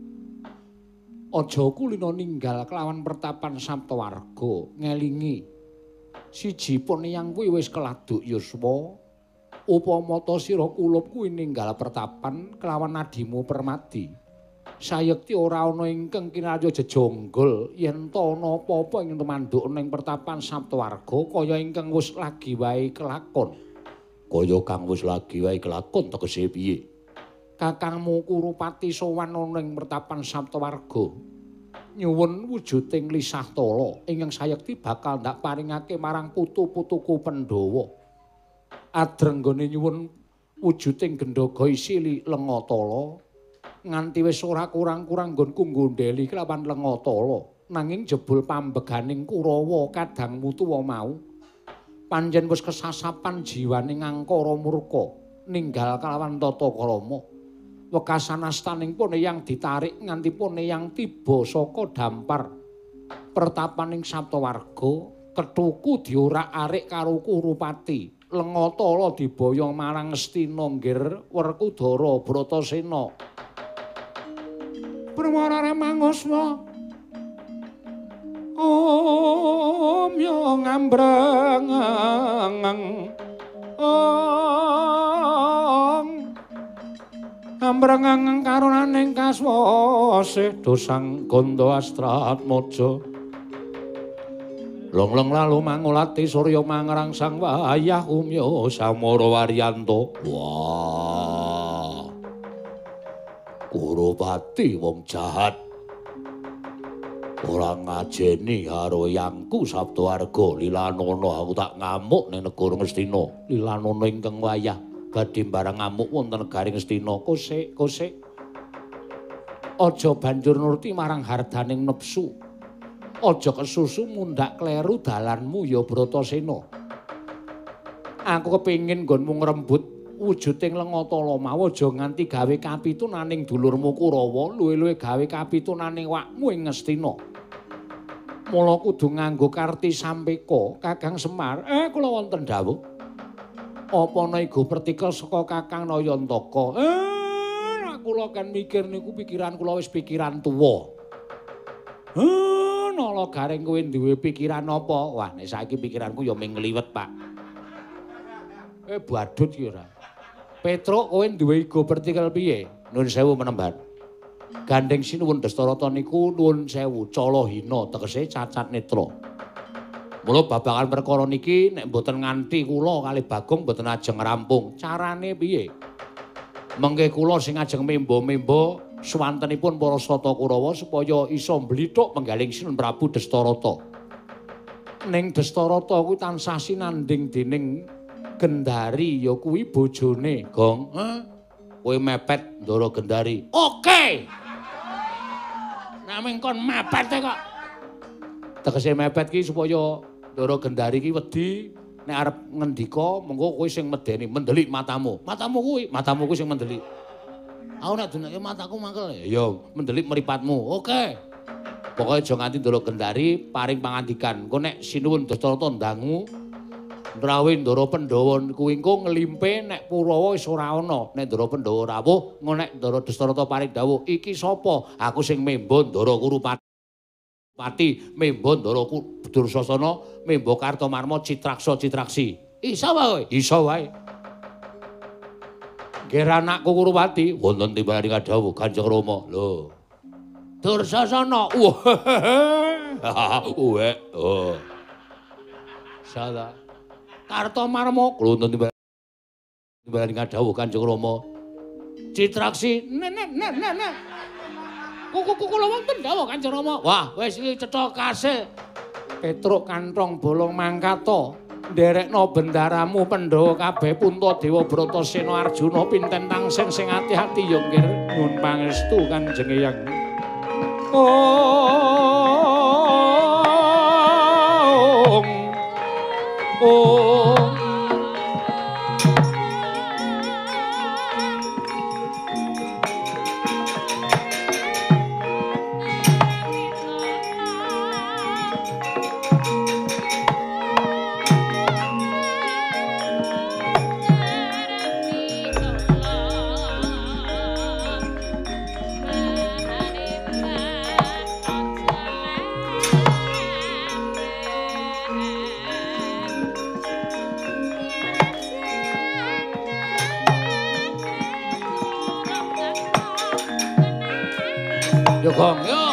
Aja kulina ninggal kelawan pertapan Saptawarga ngelingi. Siji Poneyang kuwi wis keladuk yuswa. Upama ta sira kulup kuwi ninggal pertapan kelawan adimu Permadi. Sayekti ora ana ingkang kinarya jejonggol yen ta ana apa-apa ing temanduk ning pertapan Saptawarga kaya ingkang wis lagi wae kelakon. Kaya kang wis lagi wae kelakon tegese piye? Kakangmu Kurupati sowan ana ing pertapan Saptawarga. Nyuwun wujuding lisah tala ingkang sayekti bakal ndak paringake marang putu-putuku Pandhawa. Adrenggane nyuwun wujuding gendhaga isi lenga tala. Nganti wis ora kurang-kurang nggonku nggondheli kelawan lenga tala nanging jebul pambeganing Kurawa kadangmu tuwa mau panjen wis kesasapan jiwane ngangkara murka ninggal kelawan tata krama wekasan astaning Poneyang ditarik nganti Poneyang tiba saka dampar pertapaning Saptawarga kethuku diorak-arik karo Kurupati lenga tala diboyong marang Ngastina nggir Werkudara Bratasena. Pramarara manguswa Om yo ngambrang Om ngambrang karunaning kaswasih dosang Ganda Astratmaja Longlong lalu mangulati Surya mangrangsang wayah umya Samara Waryanto. Wah Kurupati wong jahat ora ngajeni karo yangku Saptawarga Lilanana aku tak ngamuk ning negara Ngastina. Lilanana ingkang wayah badhe barang ngamuk wonten negaring Ngastina. Kosik kosik aja banjur nuruti marang hardaning nepsu. Aja kesusu mundhak kleru dalanmu ya Bratasena. Aku kepengin nggonmu ngrembut wujuding lenga tala mau aja nganti gawe kapitunaning dulurmu Kurawa, luwih-luwih gawe kapitunaning wakmu ing Ngastina. Mula kudu nganggo karti sampeka, Kakang Semar. Eh kula wonten dawuh. Apa ana igo pertikel saka Kakang Nayantaka? Eh kula kan mikir niku pikiran kula wis pikiran tuwa. Eh nala garing kowe duwe pikiran apa? Wah nek saiki pikiranku ya ming ngliwet, Pak. Eh badut ki ora. Petruk kowe duwe igo partikel piye? Nuwun sewu menemban. Gandeng sinuwun Dastarata niku nuwun sewu cala hina tegese cacat netra. Mula babagan perkara niki nek mboten nganti kula kalih Bagong mboten ajeng rampung. Carane piye? Mengke kula sing ajeng memba-memba swantenipun para Sata Kurawa supaya isa mblithuk penggaling Sinuwun Prabu Dastarata. Ning Dastarata kuwi tansah sinanding dening Gendari ya kuwi bojone, Gong. Hah? Kowe mepet Ndara Gendari. Oke. Naming kon mepet kok. Tegese mepet ki supaya Ndara Gendari ki wedi nek arep ngendika mengko kowe sing medeni mendelik matamu. Matamu kuwi, matamu kuwi sing mendelik. Aku nek dunake mataku mangkel. Ya mendelik mripatmu. Oke. Pokoke aja nganti Ndara Gendari paring pangandikan. Engko nek sinuwun Dastarata ndangu Ndrawin Ndara Pandhawa kuwi engko nglimpe nek Kurawa wis ora ana. Nek Ndara Pandhawa rawuh, engko nek Ndara Dastarata paring dawuh, iki sapa? Aku sing memba Ndara Kurupati. Pati memba Ndara Dursasana, memba Kartamarma Citraksa Citraksi. Isa wae, isa wae. Nggih anakku Kurupati, wonten timbalan kadhawuh Kanjeng Rama. Lho. Dursasana. Wah. Uwek. Oh. Salah. Kartamarma wonten timbalan kadhawuh Kanjeng Rama. Citraksi. Nek nek nek nek. Kuku kula wonten dawuh Kanjeng Rama. Wah, wis iki cetha kasil. Petruk kantong bolong mangkata. Nderekno bendaramu Pandhawa kabeh Puntadewa Bratasena Arjuna pinten tangsih sing ati-ati ya nggih nuwun pangestu Kanjeng Eyang. Om. Om. Jogong yo.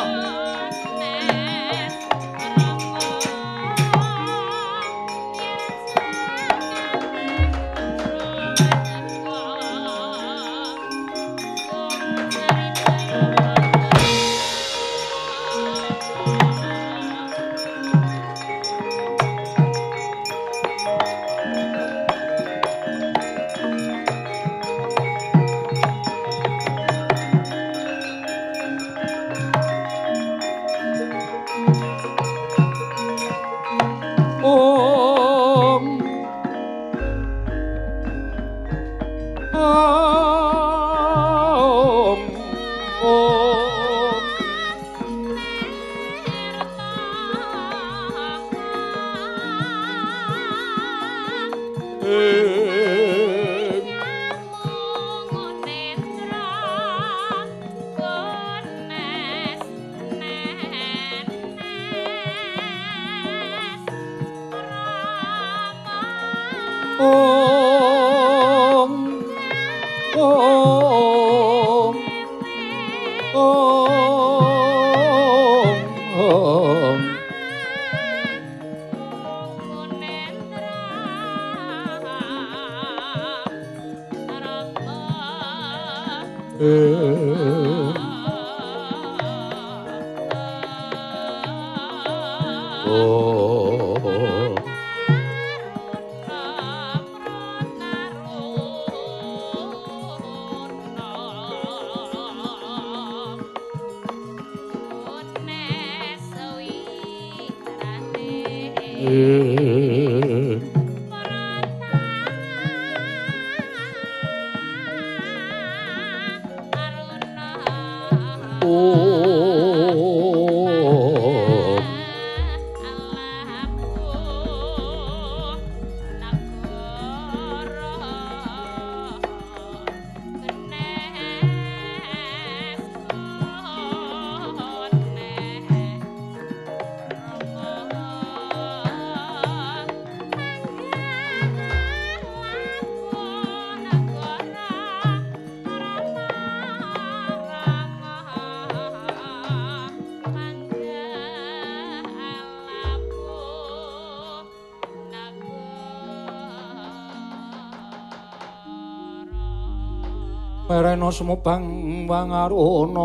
Merena semubang wangaruna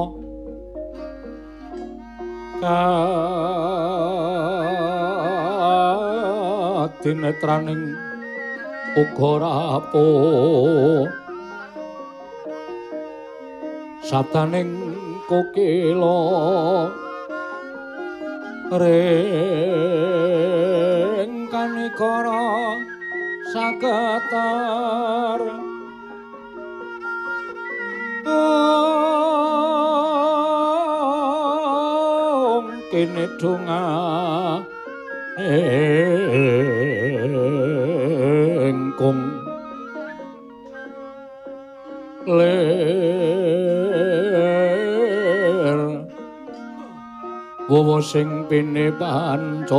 kadinetraning uga rapuh sabdaning kokila ring kanikara sagetar Om kene donga engkung ler wowo sing pene panca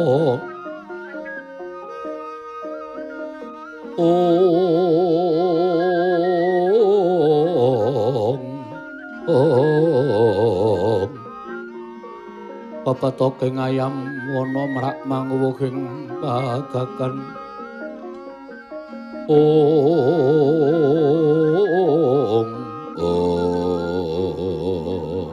Om Papatoking ayam wana mrak manguwuhing bagagan Om Om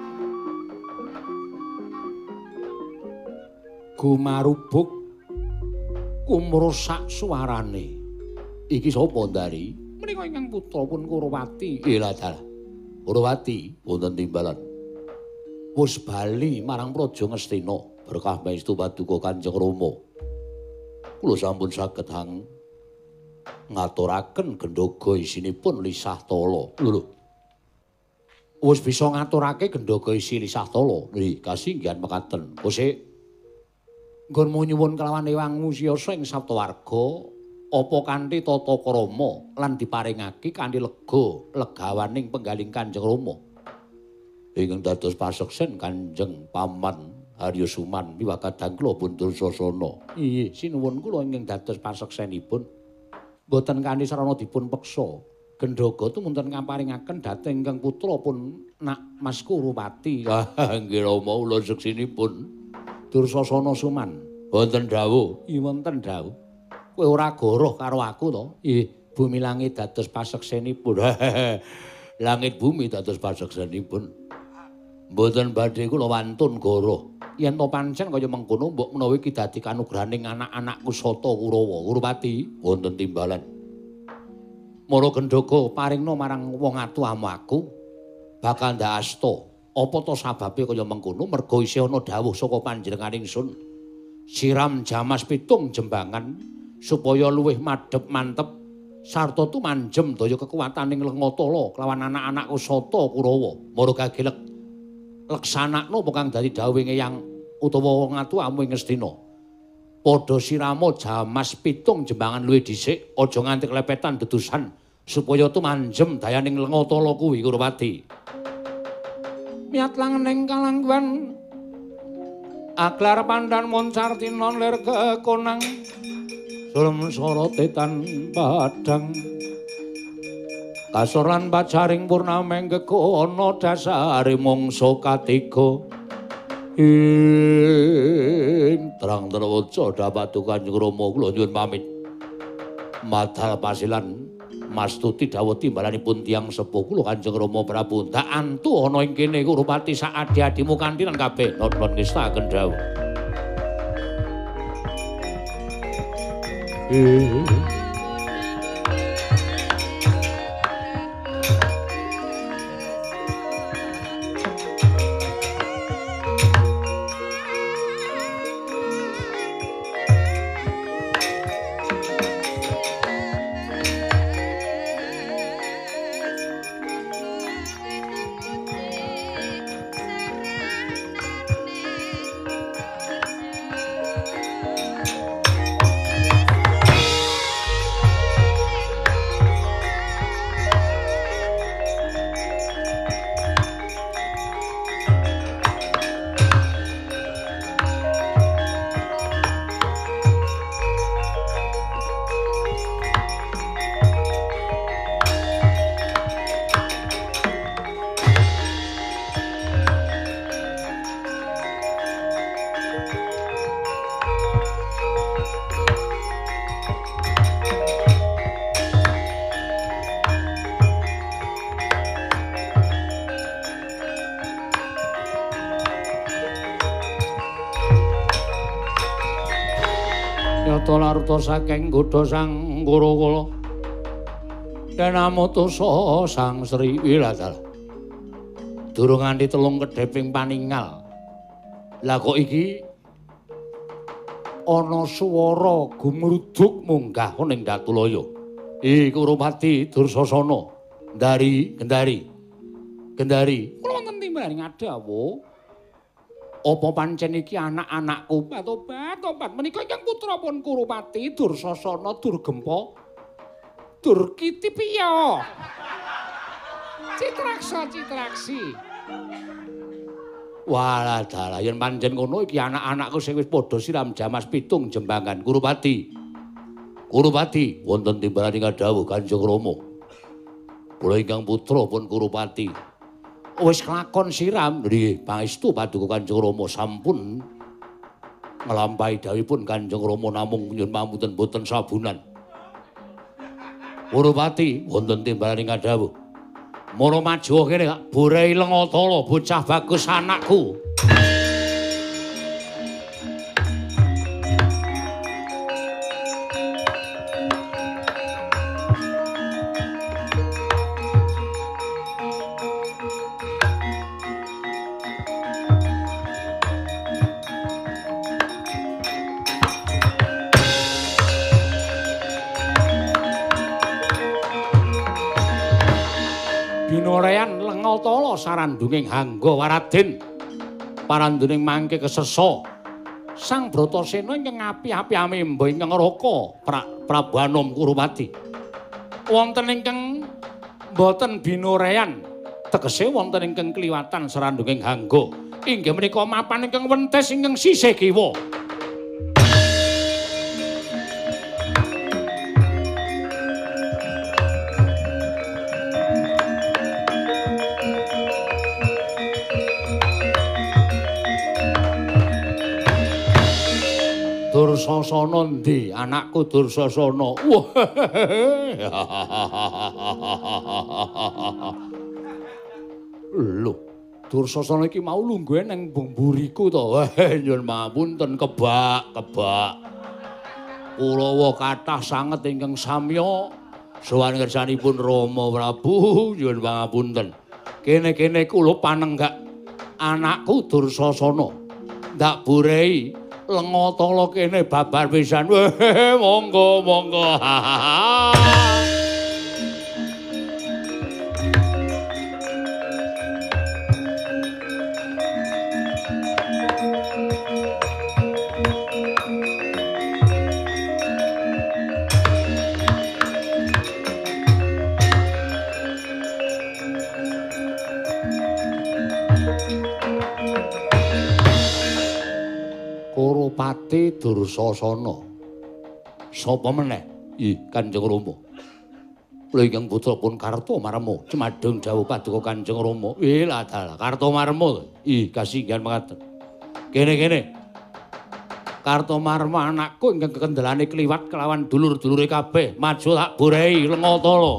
Gumarubuk kumrusak suarane iki sapa ndari menika ingkang putra pun Kurawati lha dalah Kurawati wonten timbalan wis bali marang Praja Ngastina berkah maestu paduka Kanjeng Rama kula sampun saged hang ngaturaken gendhaga isinipun lisah tala lho lho wis bisa ngaturake gendhaga isi lisah tala nggih kasinggihan mekaten kosek nggonmu nyuwun kelawan Ewang Musyasa ing Saptawarga apa kanthi tata krama lan diparingake kanthi lega legawaning penggaling Kanjeng Rama ingkang dados paseksen Kanjeng Paman Harya Suman miwah kadang kula Buntur Sasana nggih sinuwun kula ingkang dados paseksenipun boten kanthi sarana dipun peksa Gendhaga tumunten kaparingaken dhateng ingkang putra pun nak Mas Kurupati. Ah, nggih Rama kula seksinipun. Dursasana Suman. Wonten dawuh. Iya wonten dawuh. Kowe ora goroh karo aku to? Nggih, bumi langit dados paseksenipun. Langit bumi dados paseksenipun. Mboten badhe kula wantun goroh. Yen to pancen kaya mengkono mbok menawa iki dadi kanugrahaning anak-anakku Sata Kurawa. Kurupati wonten timbalan. Mara Gendhaga paringna marang wong atuhamu aku bakal ndak asta. Apa to sababe kaya mengkono? Merga isih ana dawuh saka panjenengan ingsun. Siram Jamas pitung jembangan supaya luwih madhep mantep sarta tumanjem daya kekuwataning Lengatala kelawan anak-anakku Sata Kurawa. Mara gagelek leksanakno apa kang dadi dawuhe Eyang utawa wong atuhamu ing Ngastina. Padha sirama Jamas pitung jembangan luwih dhisik, aja nganti klepetan dedusan supaya tumanjem dayaning Lengatala kuwi Kurupati. Miat langening kalangguan aglar pandan moncar tinon lir kekonang sulem sorotetan padang kasoran pacaring purnameng kekono dasare mangsa katiga ing terang terwaca dapatu Kanjeng Rama kula nyuwun pamit madhal pasilan mastuti dawuh timbalanipun tiyang sepuh kula Kanjeng Rama Prabu ndak antu ana ing kene Kurupati sak adi-adimu kanthi lan kabeh non-non ngestaken dawuh. Nyata larta saking godha sang Kurakala Denamutusa sang Sri Wiladal durung nganti telung kedheping paningal. Lah kok iki ana swara gumruduk munggah ning Datulaya. I Kurupati Dursasana ndari gendari gendari kula wonten timbalan ngadhawu. Apa pancen iki anak-anakku? Tobat, tobat. Menika ingkang putrapun Kurupati Dursasana Durgempa Durkiti piya? Citraksa Citraksi. Walah dalah yen pancen ngono iki anak-anakku sing wis padha siram Jamas pitung jembangan Kurupati. Kurupati wonten timbalan ingkang dawuh Kanjeng Rama. Kula ingkang putrapun Kurupati wis kelakon siram nggih pangestu paduka Kanjeng Rama sampun nglampahi dawuhipun Kanjeng Rama namung nyuwun pamunten boten sabunan. Kurupati wonten timbalan ingkang dawuh mara maju kene Kak Borai Lengatala bocah bagus anakku. Binorean Lengatala sarandunging Hangga Waraden paranduning mangke kesesa Sang Bratasena ingkang api-api amemba ingkang raka pra, Prabu Anom Kurupati. Wonten ingkang boten binorean tegese wonten ingkang kliwatan sarandunging Hangga. Inggih menika mapan ingkang wentes ingkang sisih kiwa. Dursasana ndi? Anakku Dursasana. Wah. Lho, Dursasana iki mau lungguhe nang mburiku to. Nyuwun pangapunten kebak, kebak. Kurawa kathah sanget ingkang samya sowan ngersanipun Rama Prabu. Nyuwun pangapunten. Kene-kene kula panenggak anakku Dursasana. Ndak burehi lenga tala kene babar pisan. Weh, monggo, monggo. Pati Dursasana. Sapa meneh? Ih, Kanjeng Rama. Lha ingkang putra pun Kartomarma, cemadhong dawuh paduka Kanjeng Rama. Eh, lah dalah Kartomarma. Ih, kasinggihan mekaten. Kene-kene. Kartomarma anakku ingkang kekendelane kliwat kelawan dulur-dulure kabeh. Maju tak borehi lenga tala.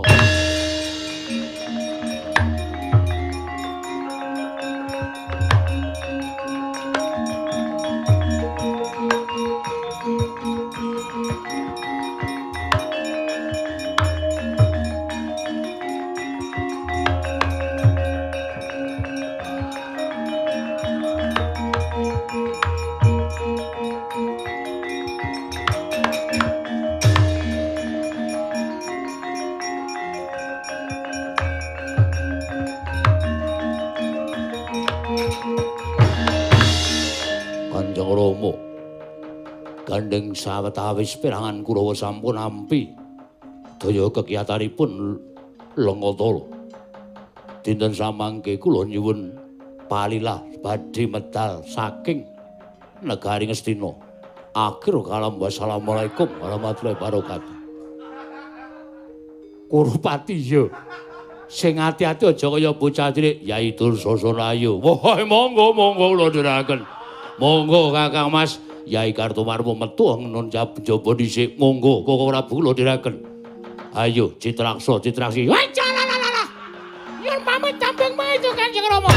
Gandeng sawetawis perangan Kurawa sampun ampi daya kegiatanipun lenga tala. Dinten samangke kula nyuwun palilah badhe medal saking negari Ngastina. Akhir kalam wassalamualaikum warahmatullahi wabarakatuh. Kurupati ya. Sing ati-ati aja kaya bocah cilik Yai Dursasana ayo. Wah, monggo monggo kula ndherekaken. Monggo Kakang Mas Yai Kartomarma metu nun jaba dhisik. Monggo Kakang Prabu kula ndherekaken. Ayo Citraksa, Citraksi. Wah, lalalala. Yen pamit tamping maido Kanjeng Rama.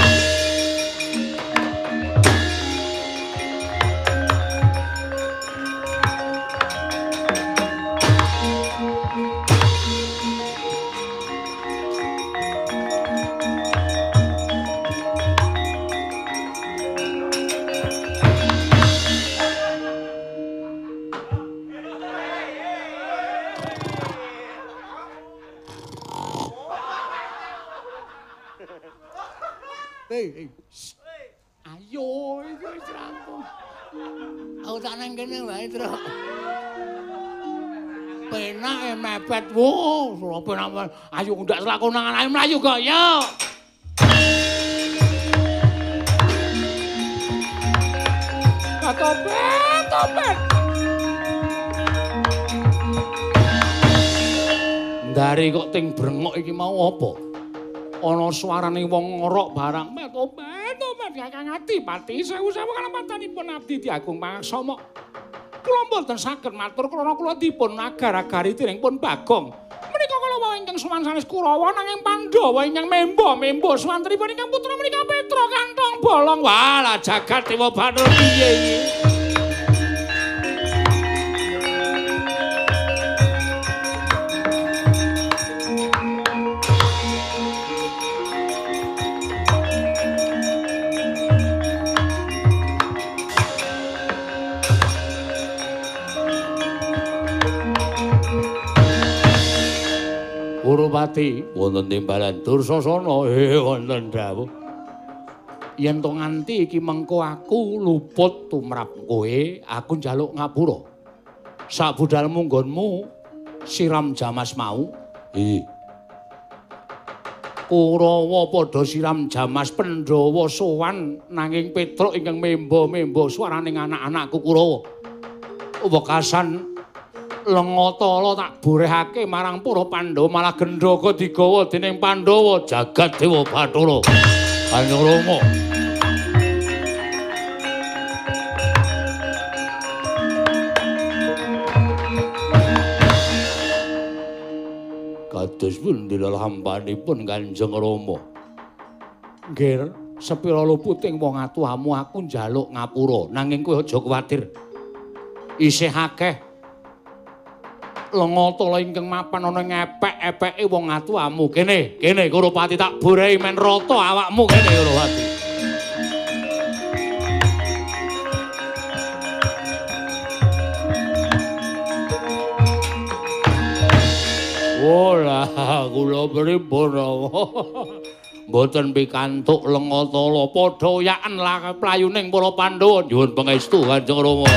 Hei, hei. Ayo, iki wis rampung. Aku tak nang kene wae, Tru. Penake mepet wo, ora penak. Ayo ndak selakonangan ayo mlayu kok, yo. Katopet, topet. Ndari kok ting brengok iki mau apa? Ana suarane wong ngorok barang met-met met Kakang Adipati sewu-sewu kalampatanipun abdi diagung pangsama. Kula mboten saged matur krana kula dipun agar-agari tiringipun Bagong. Menika kala wau ingkang sowan sanes Kurawa nanging Pandhawa ingkang membo-membo swantripun ingkang putra menika Petra kantong bolong. Walah jagat Dewa Bathara piye iki? Kurupati wonten timbalan Dursasana eh wonten dawuh yen to nganti iki mengko aku luput tumrap kowe aku njaluk ngapura sak budal munggonmu siram jamas mau eh Kurawa padha siram jamas Pandhawa sowan nanging Petruk ingkang membo-membo swaraning anak-anakku Kurawa wekasan lenga tala tak borehake marang para Pandhawa malah gendhaka digawa dening Pandhawa jagat Dewa Bathara Kanjeng Rama. kados pundi lampahipun Kanjeng Rama? Nggih, sepira luputing wong atuhamu aku njaluk ngapura, nanging kowe aja kuwatir. Isih akeh lenga tala ingkang mapan ana ngepek-epeke wong atuhamu. Kene, kene Kurupati tak borehi men rata awakmu kene Kurupati. Ora, kula pripun mboten pikantuk lenga tala padha yaken playuning para Pandhawa nyuwun pangestu Kanjeng Rama.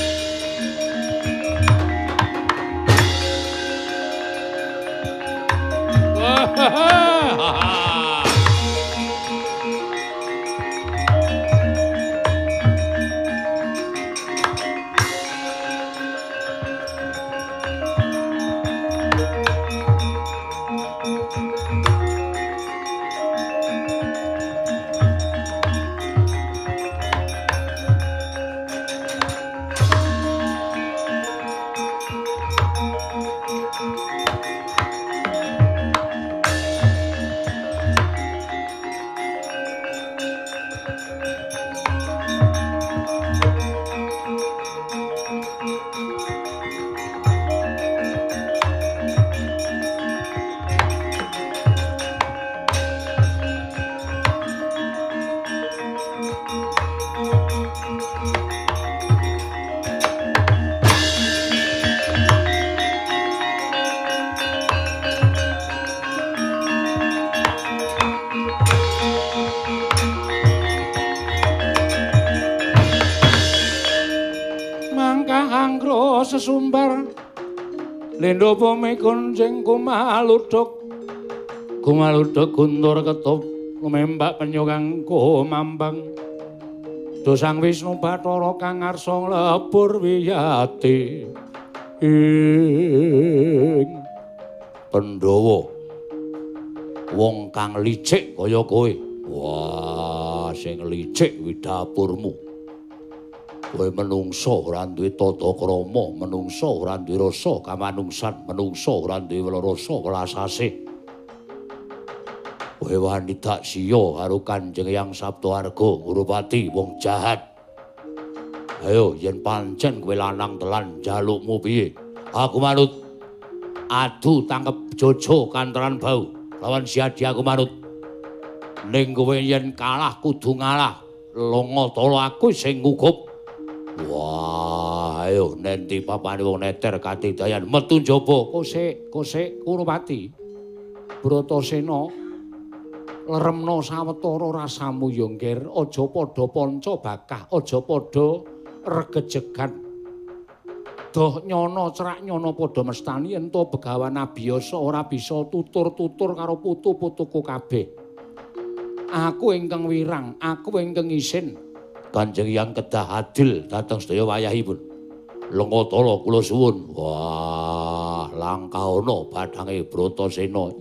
Sesumbar lendo pome kunjing kumaluduk kumaluduk guntur ketup lumembak penyu kang kumambang dosang Wisnu Bathara kang ngarsa lebur wiyati ing Pandhawa wong kang licik kaya kowe. Wah, sing licik widapurmu. Kowe menungso ora duwe tata krama, menungso ora duwe rasa kamanungsan, menungso ora duwe rasa welasase. Kowe wani tak siya karo Kanjeng Hyang Saptawarga, Kurupati wong jahat. Ayo yen pancen kowe lanang telan jalukmu piye? Aku manut. Adu tangkep Jojo kanteran bau lawan Siadi aku manut. Ning kowe yen kalah kudu ngalah. Longa tala aku sing ngukup. Wah, ayo nenti papane wong neter katidayan metu njaba. Kosek, kosek Kurupati. Bratasena leremna sawetara rasamu ya ngger, aja padha panca bakah, aja padha regejegan. Doh nyono cerak nyono padha mestani ento begawan abiyasa ora bisa tutur-tutur karo putu-putuku kabeh. Aku ingkang wirang, aku ingkang isin. Kanjeng Hyang kedah adil dhateng sedaya wayahipun. Lenga tala kula suwun. Wah, langka ana badhange Bratasena.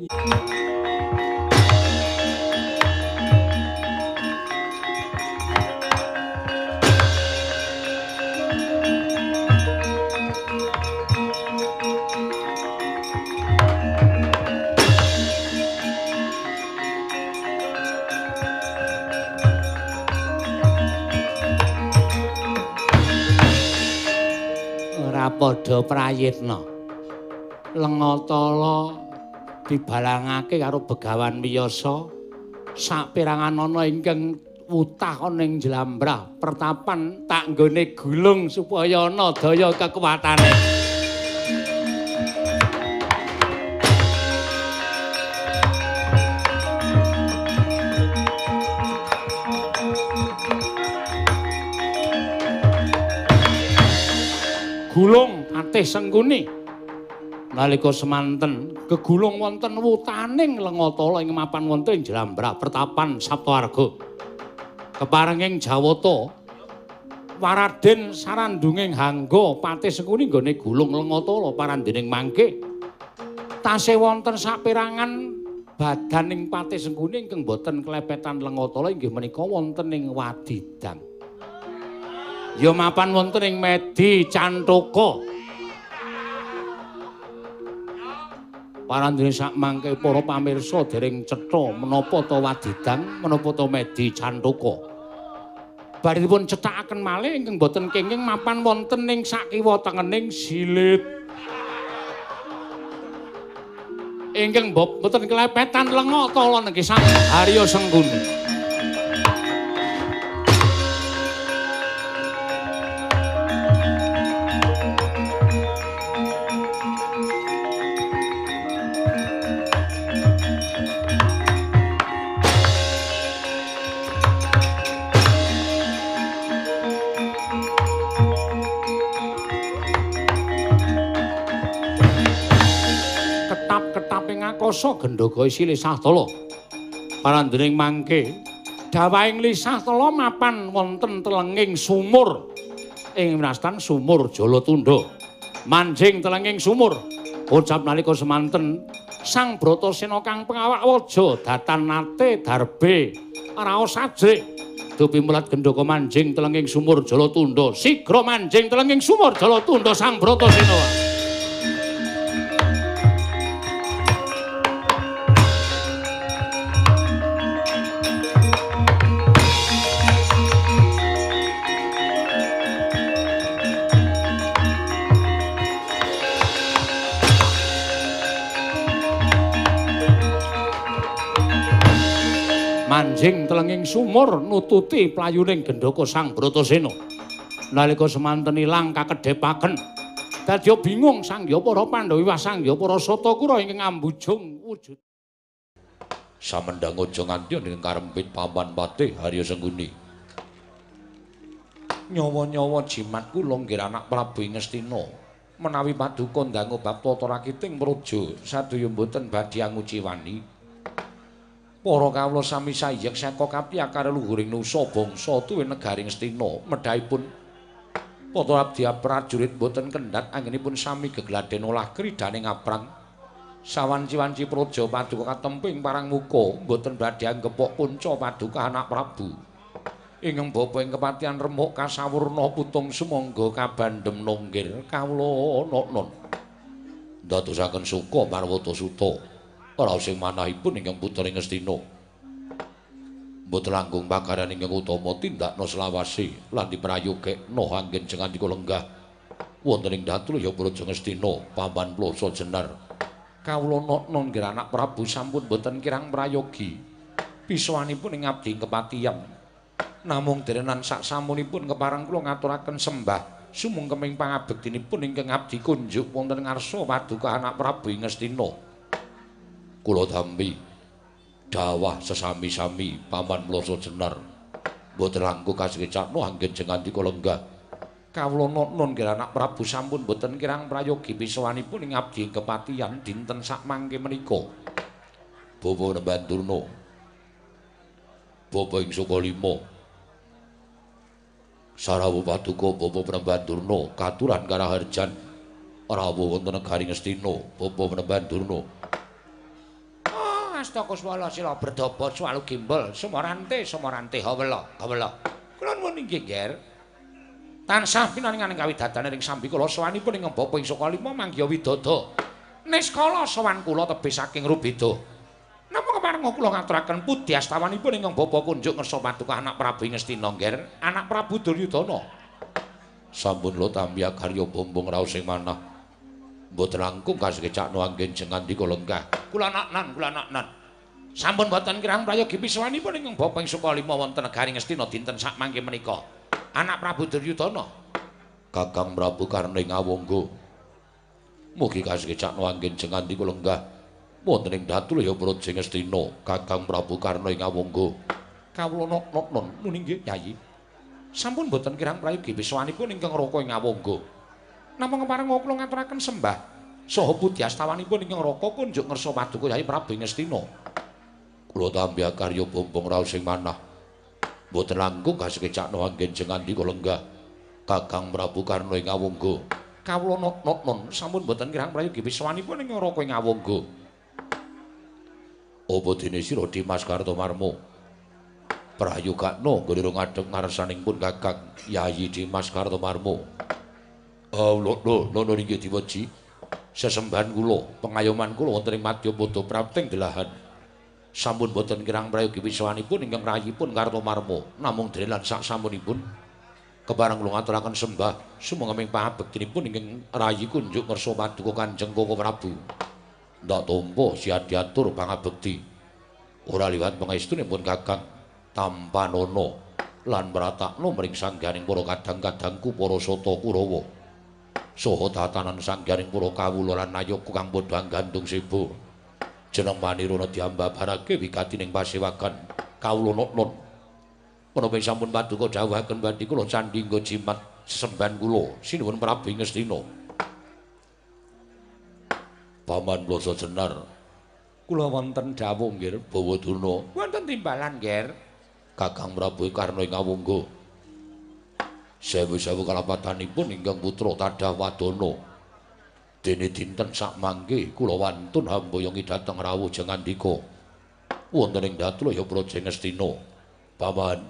Padha prayitna lenga tala dibalangake karo begawan miyasa saperangan ana ingkang wutah ana ing jlambrah pertapan tak nggone gulung supaya ana daya kekuwatane. Gulung Patih Sengkuni nalika semanten gegulung wonten wutaning lenga tala ing mapan wonten ing jlambrah pertapan Saptawarga keparenging Jawata Waraden sarandunging hangga Patih Sengkuni nggone gulung lenga tala parandening mangke tasih wonten saperangan badaning Patih Sengkuni ingkang boten klepetan lenga tala inggih menika wonten ing Wadidang. Ya mapan wonten ing Medi Cantaka. Parandene sak mangke para pamirsa dereng cetha menapa ta wadidang menapa ta medi cantaka. Bariripun cethakaken malih ingkang boten kenging mapan wonten ing sakiwa tengening silit. Ingkang boten kelepetan lenga tala nggih Sang Harya Sengguni. Koso gendhoga isi lisah tala. Parandening mangke dawaing lisah tala mapan wonten telenging sumur ing winastan sumur Jalatundha. Manjing telenging sumur ucap nalika semanten Sang Bratasena kang pengawak waja datan nate darbe raos sajrik dupi mulat gendhoga manjing telenging sumur Jalatundha. Sigra manjing telenging sumur Jalatundha Sang Bratasena. Manjing telenging sumur nututi playuning gendhoga Sang Bratasena. Nalika semanten ilang kakedhepaken dadya bingung sangya para Pandhawa wa sangya para Satakura ingkang ambujung wujud. Samendhang aja nganti ing karempit paman patih Harya Sengguni. Nyawa-nyawa jimat kula nggih anak Prabu Ngastina menawi paduka ndangu bab tata rakiting praja sadaya mboten badhe anguci wani. Para kawula sami sayek saka kapiyakare luhuring nusa bangsa tuwin negari Ngastina medhaipun para abdi prajurit boten kendhat anggenipun sami gegladen olah kridane ngaprang sawanci-wanci praja paduka katemping parang muka boten badhe anggepok punca paduka anak Prabu ingkang bapa ing kepatihan remuk kasawurna putung sumangga kabandhem nonggir kawula non ndadosaken suka Parwata Suta raos sing manahipun ingkang putra Ngastina. Mboten langkung pakaran ingkang utama tindakna selawase lan diprayogekna anggen jengandika lenggah wonten ing Datulya Praja Ngastina paman Plasa Jenar. Kawula Natna nggih anak Prabu sampun boten kirang prayogi pisuwanipun ing abdi kepatihan. Namung derenan sak samunipun kepareng kula ngaturaken sembah sumungkeming pangabektinipun ingkang abdi kunjuk wonten ngarsa paduka anak Prabu Ngastina. Kula dampi dawah sesami-sami paman Plasa Jenar boten langkung kasekecakna anggen jengandika lenggah kawula Natna nggih anak Prabu sampun boten kirang prayogi pisuwanipun ing abdi kepatihan dinten sak mangke menika Bapa Nembandurna Bapa ing Sukalima sarawuh paduka Bapa Nembandurna katuran karaharjan rawuh wonten negari Ngastina Bapa Nembandurna Astaka swala sila berdapa swalu gimbal sumarante sumarante hawela hawela kula nuwun inggih nggih tansah pinaningane kawidadane ring sambi kula sawanipun ing bapa ing Sukalima manggiya widada niskala sawan kula tebih saking Rubeda napa kepareng kula ngaturaken pudi astawanipun ing bapa kunjuk ngersa paduka anak Prabu Ngastina nggih anak Prabu Duryudana sampun lo tambiya karya bombong raos sing manah mboten langkung kasekecakna anggen jengandika lenggah kula naknan kula naknan sampun mboten kirang prayogi pisuwanipun ing bapa ing Sukalima wonten negari Ngastina dinten sak mangke menika anak Prabu Duryudana Kakang Prabu Karna ngawangga mugi kasekecakna anggen jengandika lenggah wonten ing Datulya Praja Ngastina Kakang Prabu Karna ngawangga kawula Natna nuning nggih Yayi sampun mboten kirang prayogi pisuwanipun ingkang raka ing ngawangga namung kepareng kula ngaturaken sembah saha pudi astawanipun ingkang raka kunjuk ngersa paduka Yayi Prabu Ngastina. Kula tampi karya bombong raos sing manah. Mboten langkung kasekecakna anggen jengandika lenggah. Kakang Prabu Karna ngawangga. Kawula Natna sampun mboten kirang prayogi pisuwanipun ingkang raka ngawangga. Apa dene sira Dimas Kartomarma? Prayogakna nggone ngadhep ngarsanipun Kakang Yayi Dimas Kartomarma. Oh, lho, lho, lho, inggih diweji. sesembahan kula, pengayoman kula wonten ing Madyapada prapting delahan. Sampun boten kirang prayogi wiswanipun ingkang rayipun Kartomarma, namung drelan sak sampunipun kepareng kula ngaturaken sembah sumangga ing pangabektinipun ingkang rayi kunjuk ngersa paduka Kanjeng Koko Prabu. Ndak tampa siadiatur pangabekti. Ora liwat pangestunipun Kakang Tampanana lan mratakna mring sangganing para kadang-kadangku para sata Kurawa. Saha tatanan sangganing para kawula lan nayaga kang padha gantung sebo. Jeneng Manirana diambabarake wigatining pasewakan kawula nok-nok. Menapa sampun paduka dawuhaken badhe kula candhi nggo jimat sesembahan kula sinuwun Prabu Ngastina. Paman Plasa Jenar. Kula wonten dawuh nggih Bawadurna. Wonten timbalan nggih. Kakang Prabu Karna ing Awangga. Sewu-sewu kalapatanipun ingkang putra Tadah Wadana. Dene dinten sak mangke kula wantun hambayongi dhateng rawuh jengandika wonten ing Datlaya Praja Ngastina. Paman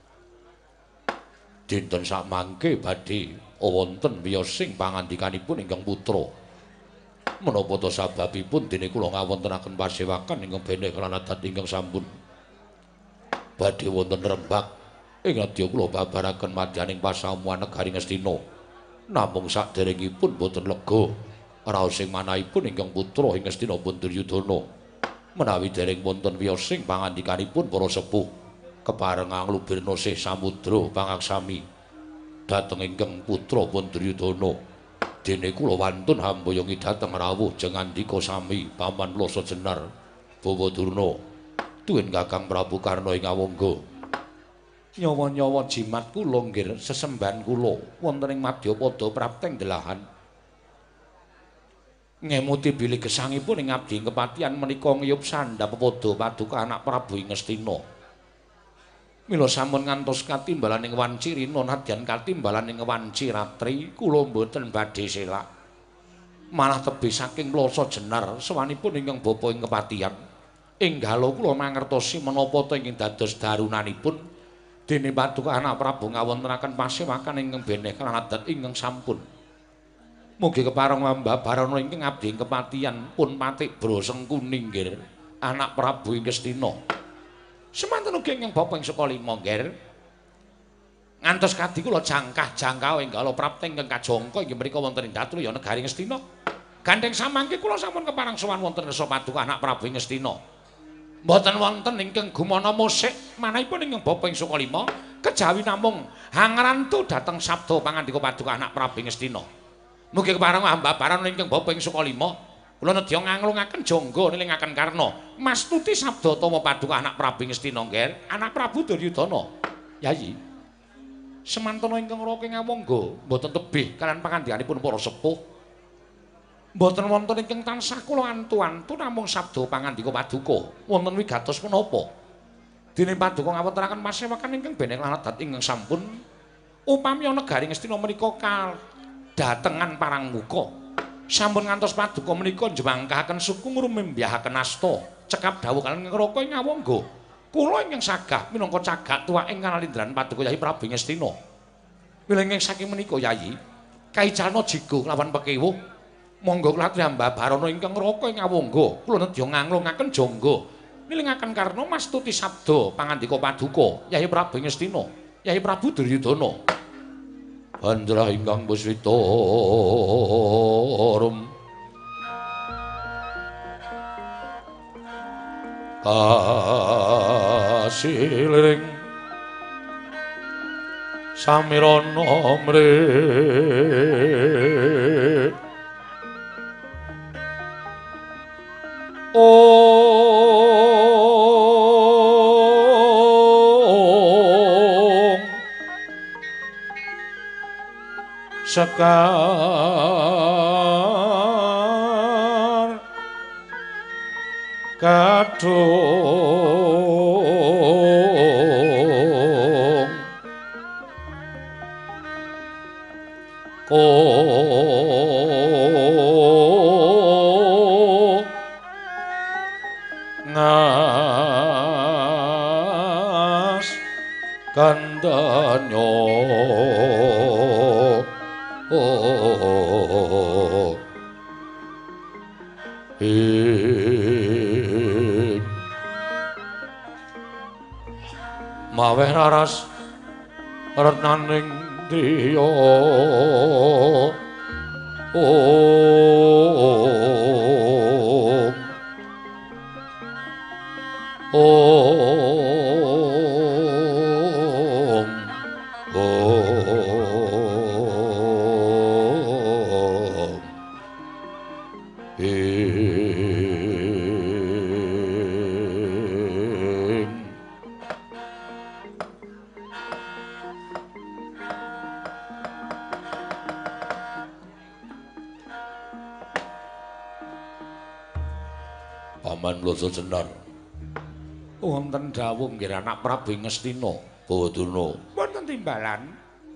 dinten sak mangke badhe wonten wiyosing pangandikanipun ingkang putra. Menapa ta sababipun dene kula ngawontenaken pasewakan ingkang beneh lan adat ingkang sampun badhe wonten rembag ing adya kula babaraken madyaning pasamuan negari Ngastina. Namung saderengipun boten lega raos sing manahipun ingkang putra ing Ngastina pun Duryudana. Menawi dereng wonten wiyosing pangandikanipun para sepuh kepareng anglubirna sih samudra pangaksami dhateng ingkang putra pun Duryudana. Dene kula wantun hambayongi dhateng rawuh jengandika sami Paman Plasa Jenar Bawadurna. Tuwin Kakang Prabu Karna ing Awangga. Nyawa-nyawa jimat kula nggih sesembahan kula wonten ing Madyapada prapting delahan. Ngemuti bilih gesangipun ing abdi kepatihan menika ngiyup sandhap pepada paduka anak Prabu Ngastina. Mila sampun ngantos katimbalan ing wanci rina nadyan katimbalan ing wanci ratri kula mboten badhe selak. Malah tebih saking Plasa Jenar sawanipun ingkang bapa ing kepatihan. Enggalo kula mangertosi menapa ta ingkang dados darunanipun dene paduka anak Prabu ngawontenaken pasewakan ingkang beneh lan adat ingkang sampun. Mugi kepareng mambabarana ingkang abdi kepatihan pun Patik Broseng Kuning nggih anak Prabu Ngastina. Semanten ugi ingkang bapa ing Sukalima nggih. Ngantos kadi kula jangkah jangkau enggalo prapting ingkang kajangka inggih menika wonten ing Datlaya negari Ngastina. Gandeng samangke kula sampun kepareng sowan wonten resa paduka anak Prabu Ngastina. Mboten wonten ingkang gumana musik manahipun ingkang bapa ing Sukalima kejawi namung hangrantu dhateng sabda pangandika paduka anak Prabu Ngastina. Mugi kepareng ambabaran ingkang bapa ing Sukalima kula nedya nganglungaken jangga nilingaken karna mastuti sabda tama paduka anak Prabu Ngastina nggih anak Prabu Duryudana. Yayi semantana ingkang raka ing Awangga mboten tebih kaliyan pangandikanipun para sepuh. Mboten wonten ingkang tansah kula antu-antu namung sabda pangandika paduka wonten wigatos menapa dene paduka ngawontenaken pasewakan ingkang beneh lan adat ingkang sampun upami negari Ngastina menika datengan parang muka sampun ngantos paduka menika njwangkahaken suku ngrumembyahaken asta cekap dawuh kaliyan ngraka ing Awangga kula ingkang sagah minangka cagak tuwa ing kanalindran paduka Yayi Prabu Ngastina. Mila ingkang saking menika Yayi kaicalna jigo lawan pekewo monggo kula ambabarana ingkang ngraka ing Awangga kula nedya nganglungaken jangga nilingaken karna mastuti sabda pangandika paduka Yayi Prabu Ngastina Yayi Prabu Duryudana. Andra ingkang Puswita rum kasiliring samirana mrih sekar kadung ko ngas kandanya ing maweh raras retnaning driya om om om ing Paman Loso Jenar wonten dawuh nggih anak Prabu Ngastina Bawadurna wonten timbalan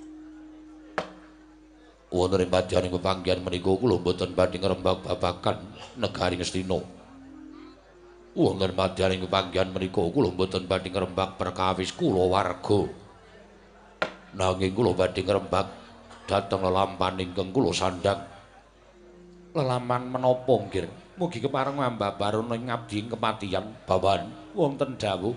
wonten ing padyaning pepanggihan menika kula boten badhe ngrembak babagan negari Ngastina wonten padyaning pepanggihan menika kula boten badhe ngrembak perkawis kula warga nanging kula badhe ngrembak dhateng lelampahan ingkang kula sandhang lelampahan menapa nggih mugi kepareng mbabarana ing ngabdi ing kepatihan bawan wonten dawuh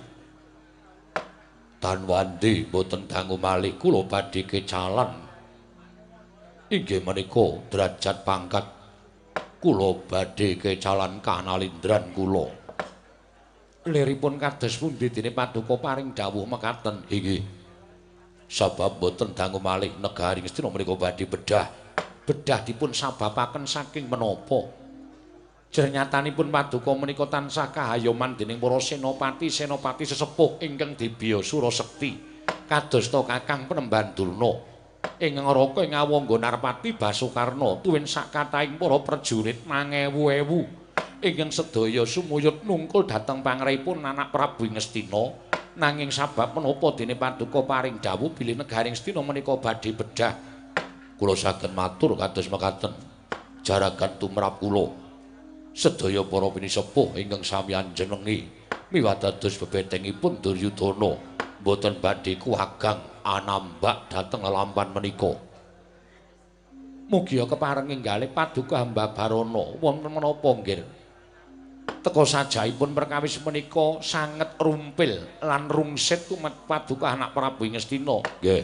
Tanwandi boten dangu malih kula badhe kecalan inggih menika derajat pangkat kula badhe kecalan kanalindran kula liripun kados pundi dene paduka paring dawuh mekaten inggih sebab boten dangu malih negari Ngastina menika badhe bedah bedah dipun sababaken saking menapa Jernyatanipun paduka menika tansah kahayoman dening para senopati senopati sesepuh ingkang dibiya Sura Sekti kadosta Kakang Penemban Durna ing ngraka ing Awangga Narpati Basukarna tuwin sak kathahing para prajurit mangewu-ewu ingkang sedaya sumuyut nungkul dhateng pangripun anak Prabu Ngastina nanging sabab menapa dene paduka paring dawuh bilih negari Ngastina menika badhe bedah kula saged matur kados mekaten jaragan tumrap kula sedaya para pinisepuh ingkang sami anjenengi miwah dados bebetengipun Duryudana boten badhe kuwagang anambak dhateng lelampahan menika mugi kepareng enggalih paduka Mbabarana wonten menapa nggih teka sajaipun perkawis menika sanget rumpil lan rungsit tumet paduka anak Prabu Ngastina nggih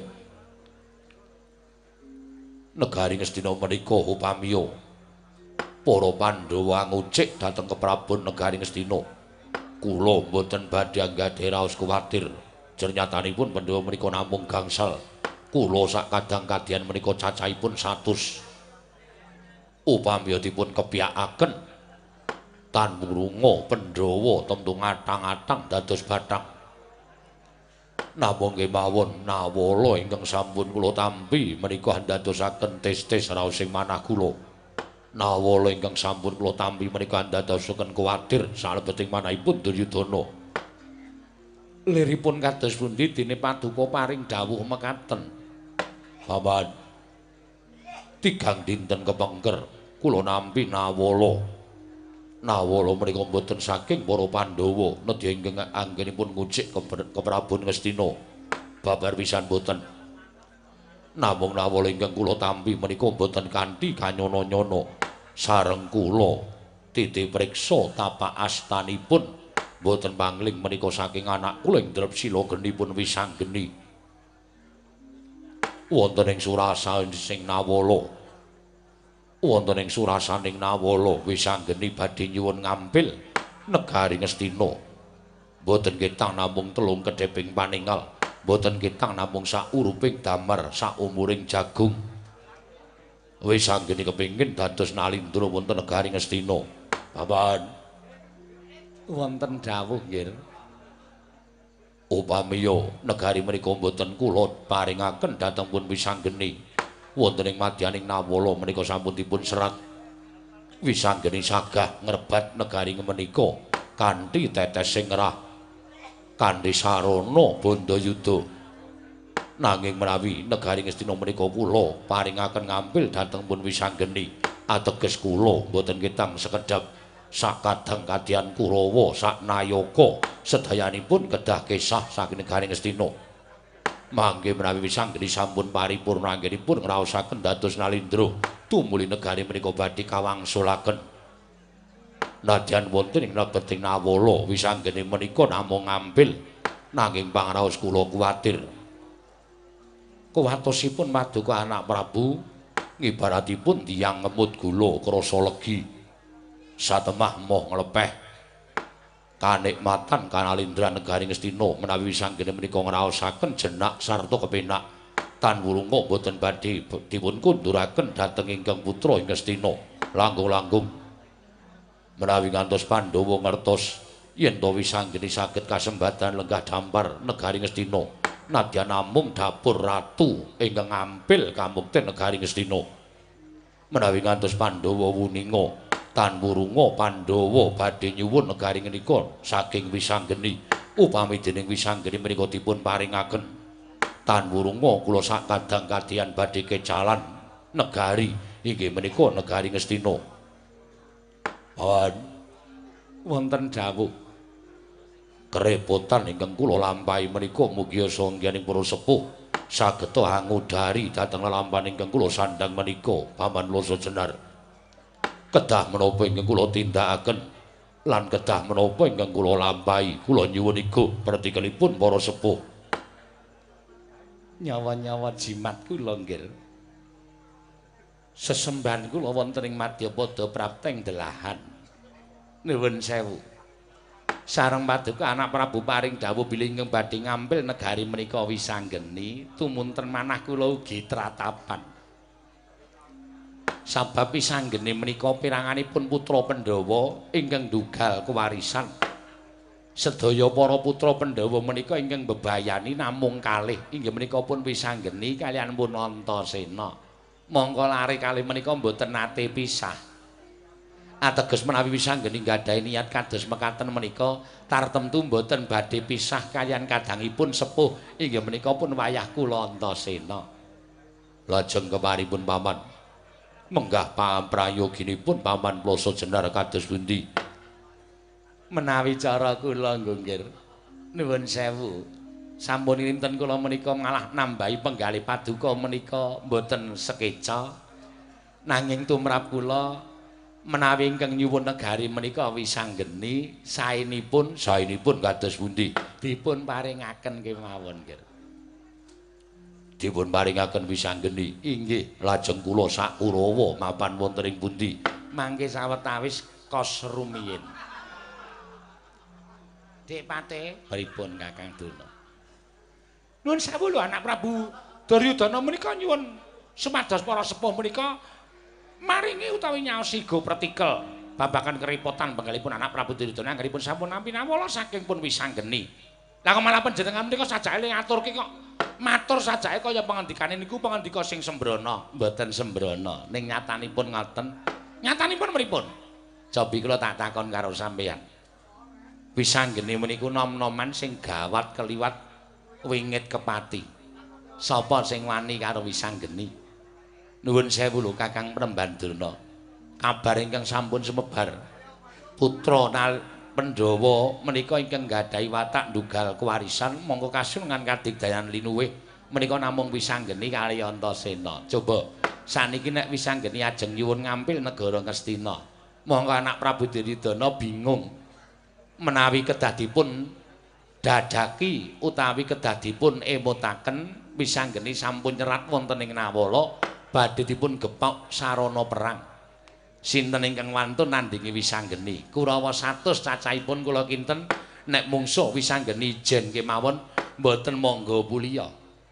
negari Ngastina menika upamiya para Pandhawa ngucik dhateng keprabon negari Ngastina kula mboten badhe anggadhe raos kuwatir jernyatanipun Pandhawa menika namung gangsal kula sak kadang-kadhian menika cacahipun satus upamiya dipun kepiyakaken tan murunga Pandhawa temtu ngatang-atang dados bathang namung nggih mawon nawala ingkang sampun kula tampi menika ndadosaken tes-tes raosing manah kula nawala ingkang sampun kula tampi menika ndadosaken kuwatir salebeting manahipun Duryudana liripun kados pundi dene paduka paring dawuh mekaten Paman tigang dinten kepengker kula nampi nawala nawala menika mboten saking para Pandhawa nedya ingkang anggenipun ngucik keprabon Ngastina babar pisan mboten namung nawala ingkang kula tampi menika mboten kanthi kanyana-nyana sareng kula titih priksa tapak astanipun mboten pangling menika saking anak kula ing drep sila genipun Wisanggeni wonten ing surasa sing nawala wonten ing surasaning nawala Wisanggeni badhe nyuwun ngampil negari Ngastina mboten ketang namung telung kedheping paningal mboten ketang namung sak uruping damar sak umuring jagung Wisanggeni kepingin dados nalindra wonten negari Ngastina Paman wonten dawuh nggih upamiya negari menika mboten kula paringaken dhateng pun Wisanggeni wonten ing madyaning nawala menika sampun dipun serat Wisanggeni sagah ngrebat negari menika kanthi tetesing rah kanthi sarana Bandayuda nanging menawi negari Ngastina menika kula paringaken ngampil dhateng pun Wisanggeni ateges kula mboten ketang sekedhap sakadang kadyan Kurawa sak nayaka sedayanipun kedah kesah saking negari Ngastina mangke menawi Wisanggeni sampun paripurna anggenipun ngraosaken dados nalindra tumuli negari menika badhe kawangsulaken Nadyan wonten ing negeting Nawala wisanggeni menika namung ngampil nanging pangraos kula kuwatir kuwatosipun Paduka Anak Prabu ngibaratipun tiyang ngemut gula krasa legi satemah moh nglepeh kanikmatan kanalindran negari Ngastina menawi wisanggeni menika ngraosaken jenak sarta kepenak tan wulunga boten badhe dipun kunduraken dhateng ingkang putra ing Ngastina langkung-langkung menawi ngantos Pandhawa ngertos yen to wisanggeni saged kasembadan lenggah dampar negari Ngastina nadyan namung dapur ratu ingkang ngampil kamukten negari Ngastina menawi ngantos Pandhawa wuninga tan wurunga Pandhawa badhe nyuwun negari menika saking wisanggeni upami dening wisanggeni menika dipun paringaken tan wurunga kula sak kadang kadhian badhe kecalan negari inggih menika negari Ngastina. Pawan wonten dawuh kerepotan ingkang kula lampahi menika mugi sanggening para sepuh sageta angudari dhateng lelampahan ingkang kula sandhang menika Paman Loso Jenar kedah menapa ingkang kula tindakaken lan kedah menapa ingkang kula lampahi kula nyuwun iku pertikelipun para sepuh nyawa-nyawa jimat kula nggih sesembahan kula wonten ing Madyapada prapteng delahan. Nuwun sewu. Sareng Paduka Anak Prabu paring dawuh bilih ingkang badhe ngampil negari menika wisanggeni, tumunten manah kula ugi tratapan. Sabab wisanggeni menika piranganipun putra Pandhawa ingkang dugal kewarisan. Sedaya para putra Pandhawa menika ingkang bebayani namung kalih, inggih menika pun wisanggeni kaliyan pun Antasena. Mongko lare kalih menika mboten nate pisah. Ateges menawi wisanggeni nggadahi niat kados mekaten menika tartemtu mboten badhe pisah kaliyan kadangipun sepuh inggih menika pun wayah kula Antasena. Lajeng keparipun Paman menggah pamprayoginipun Paman Loso Jenar kados pundi? Menawi cara kula nggih nuwun sewu. Sampun dinten kula menika malah nambahi penggalih Paduka menika mboten sekeca nanging tumrap kula menawi ingkang nyuwun negari menika wisanggeni saenipun saenipun kados pundi dipun paringaken kemawon nggih dipun paringaken wisanggeni inggih lajeng kula sak Kurawa mapan wonten ing pundi mangke sawetawis kos rumiyin Dik Pate pripun Kakang Duna Nuwun sewu lho Anak Prabu Duryudana menika nyuwun sumados para sepuh menika maringi utawi nyaosi go pratikel babagan kerepotan penggalipun Anak Prabu Duryudana anggenipun sampun nampi nawala saking pun wisanggeni. Lah malah panjenengan menika sajake ngaturke kok matur sajake kaya pangandikane niku pangandika sing sembrono, mboten sembrono ning nyatanipun ngoten. Nyatanipun pripun? Cobi kula tak takon karo sampeyan. Wisanggeni meniku nom-noman sing gawat keliwat wingit kepati. Sapa sing wani karo wisanggeni? Nuwun sewu lho Kakang Prembandurna. Kabar ingkang sampun sumebar. Putra Pandhawa menika ingkang nggadahi watak ndugal kewarisan mongko kasunungan kadigdayan linuwih menika namung wisanggeni kali Antasena. Coba saniki nek wisanggeni ajeng nyuwun ngampil negara Ngastina. Mongko Anak Prabu Duryudana bingung menawi kedah dipun dadaki utawi kedah dipun emutaken wisanggeni sampun nyerat wonten ing Nawala badhe dipun gepok sarana perang. Sinten ingkang wantun nandingi wisanggeni? Kurawa satus cacahipun kula kinten nek mungsuh wisanggeni ijen kemawon mboten monggo mulya.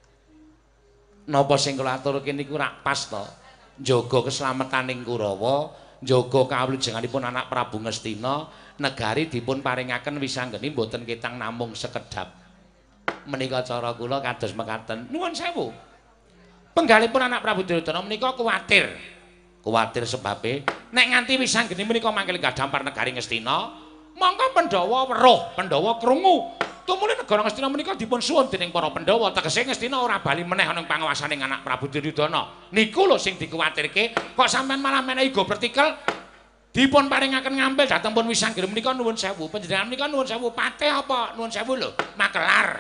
Napa sing kula aturke niku rak pas to? Njaga keslametaning Kurawa, njaga kawlujenganipun Anak Prabu Ngastina. Negari dipun paringaken wisanggeni mboten ketang namung sekedhap. Menika cara kula kados mekaten. Nuwun sewu. Penggalipun Anak Prabu Duryudana menika kuwatir. Kuwatir sebabe nek nganti wisanggeni menika mangke gadhampar negari Ngastina, mongko Pandhawa weruh, Pandhawa krungu. Tumuli negara Ngastina menika dipun suwun dening para Pandhawa, tegese Ngastina ora bali meneh ana ing panguwasaning Anak Prabu Duryudana. Niku lho sing dikuwatirke, kok sampean malah menehi go vertikal dipun paringaken ngampil dhateng pun wisanggeni menika nuwun sewu. Panjenengan menika nuwun sewu patih apa nuwun sewu lho, Makelar.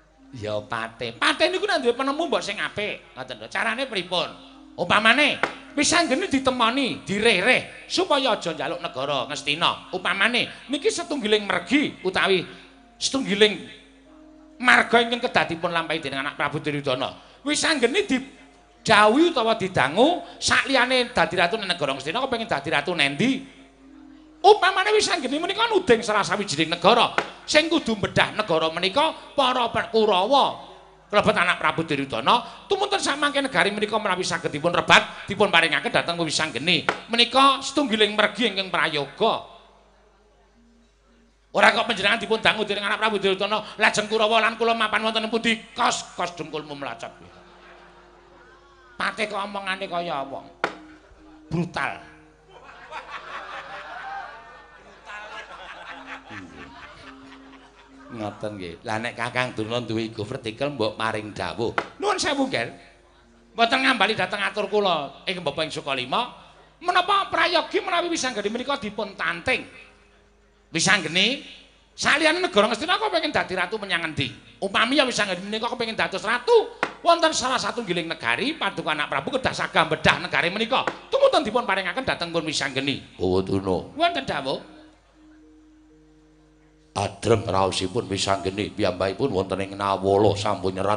Ya patih. Patih niku nek duwe penemu mbok sing apik. Ngoten lho. Carane pripun? Upamane Wisanggeni ditemoni, direh-reh supaya aja njaluk negara Ngastina. Upamane niki setunggiling mergi utawi setunggiling marga ingkang kedadipun lampahi dening anak Prabu Duryudana. Wisanggeni didhawuhi utawa didangu sakliyane dadi ratu ning negara Ngastina kepengin dadi ratu nendi? Upamane Wisanggeni menika nuding salah sawijining negara sing kudu mbedhah negara menika para Kurawa. Kelebet anak Prabu Duryudana tumunten samangke negari menika menawi saged dipun rebat dipun paringaken dhateng Wisanggeni menika setunggiling mergi ingkang prayoga. Ora kok panjenengan dipun dangu dening anak Prabu Duryudana lajeng Kurawa lan kula mapan wonten ing pundi kos kos dengkulmu melacot. Pate kok omongane kaya apa? Brutal. Ngoten nggih. Lah nek Kakang Durna duwe ego vertikal mbok maring dawuh. Nuwun sewu, Ger. Mboten ngambali dhateng atur kula ing Bapak ing Sukalima, menapa prayogi menawi Wisanggeni menika dipun tanting. Wisanggeni saliyane negara Ngastina kok pengin dadi ratu menyang endi? Upami ya Wisanggeni menika kepengin dados ratu wonten salah satu giling negari paduka anak Prabu kedah sagah bedah negari menika. Tumuntun dipun paringaken dhateng pun Wisanggeni. Bawa Durna. Wonten dawuh. Adreng raosipun Wisanggeni piyambakipun wonten ing Nawala sampun nyerat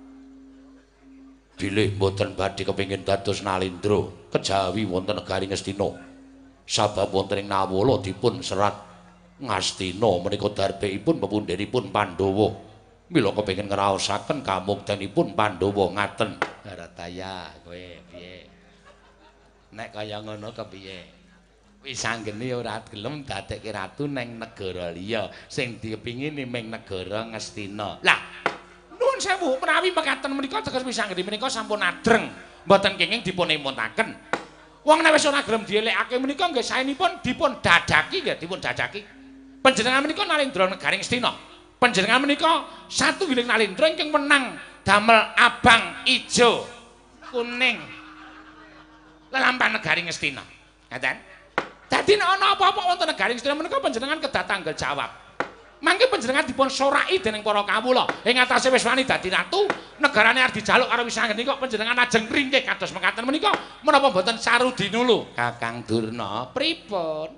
bilih boten badhe kepengin dados Nalendra kejawi wonten negari Ngastina sabab wonten ing Nawala dipun serat Ngastina menika darbekipun pepundhenipun Pandhawa mila kepengin ngraosaken kamuktenipun Pandhawa ngaten Barataya kowe piye nek kaya ngono kepiye Wisanggeni ora gelem dadekke ratu ning negara liya sing dipingini ning negara Ngastina. Lah, nuwun sewu menawi mekaten menika teges Wisanggeni menika sampun adreng mboten kenging dipun emuntaken. Wong nek wis ora gelem dielekake menika nggih saenipun dipun dadaki nggih dipun dadaki. Panjenengan menika Nalendra negari Ngastina. Panjenengan menika satunggiling Nalendra ingkang menang damel abang, ijo, kuning. Lelampahan negari Ngastina. Ngaten? Dadi nek ana apa-apa wonten negari Ngastina menika panjenengan kedah tanggel jawab. Mangke panjenengan dipun soraki dening para kawula ing atase wis wani dadi ratu, negarane arep dijaluk karo Wisanggeni kok panjenengan ajeng ringkih kados mekaten menika menapa mboten sarudi nulu? Kakang Durna, pripun?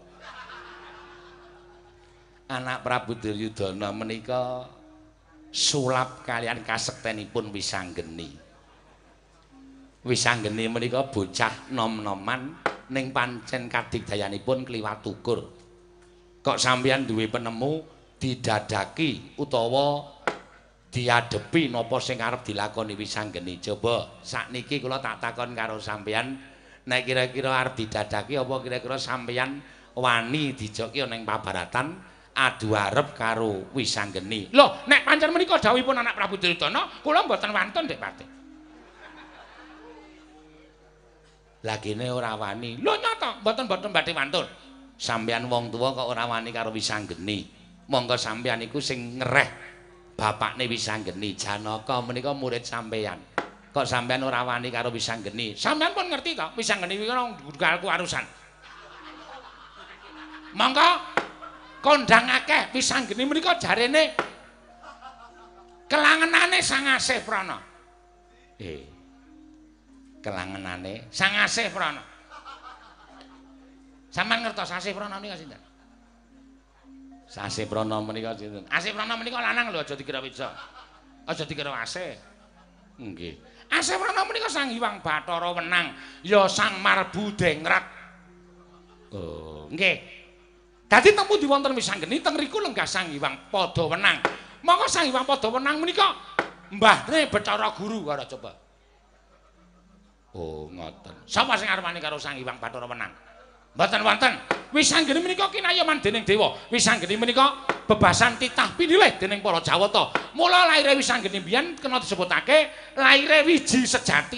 Anak Prabu Duryudana menika sulap kalian kasektenipun Wisanggeni. Wisanggeni menika bocah nom-noman ning pancen kadigdayanipun kliwat ukur. Kok sampeyan duwe penemu didadaki utawa diadepi napa sing arep dilakoni Wisanggeni. Coba sakniki kula tak takon karo sampeyan nek kira-kira arep didadaki apa kira-kira sampeyan wani dijoki ning pabaratan adu arep karo Wisanggeni. Lho, nek pancen menika dawuhipun anak Prabu Duryudana, kula mboten wantun Dik Pati. Lagine ora wani. Lho nyata, mboten-mboten badhe wantun. Sampeyan wong tuwa kok ora wani karo Wisanggeni. Monggo sampeyan iku sing ngereh bapakne Wisanggeni. Janaka menika murid sampeyan. Kok sampeyan ora wani karo Wisanggeni? Sampeyan pun ngerti to, Wisanggeni kuwi ana nggalku arusan. Monggo kondang akeh Wisanggeni menika jarene kelangenane Sangasih Prana. Eh kelangenane Sangasih Prana. Sampeyan ngertos Asih Prana menika sinten? Asih Prana menika sinten? Asih Prana menika lanang lho, aja dikira wedok. Aja dikira Asih. Nggih. Asih Prana menika Sang Hyang Bathara Wenang, ya Sang Marbu Dengrat. Oh, nggih. Dadi temu di wonten Wisanggeni teng riku lenggah Sang Hyang Pada Wenang. Monggo Sang Hyang Pada Wenang menika mbahne Bathara Guru ora coba. Oh, ngoten. Sapa sing arep wani karo Sang Hyang Bathara Wenang? Mboten wonten. Wisanggeni menika kinayoman dening dewa. Wisanggeni menika bebasan titah pinilih dening para Jawata. Mula laire Wisanggeni biyen kena disebutake laire wiji sejati.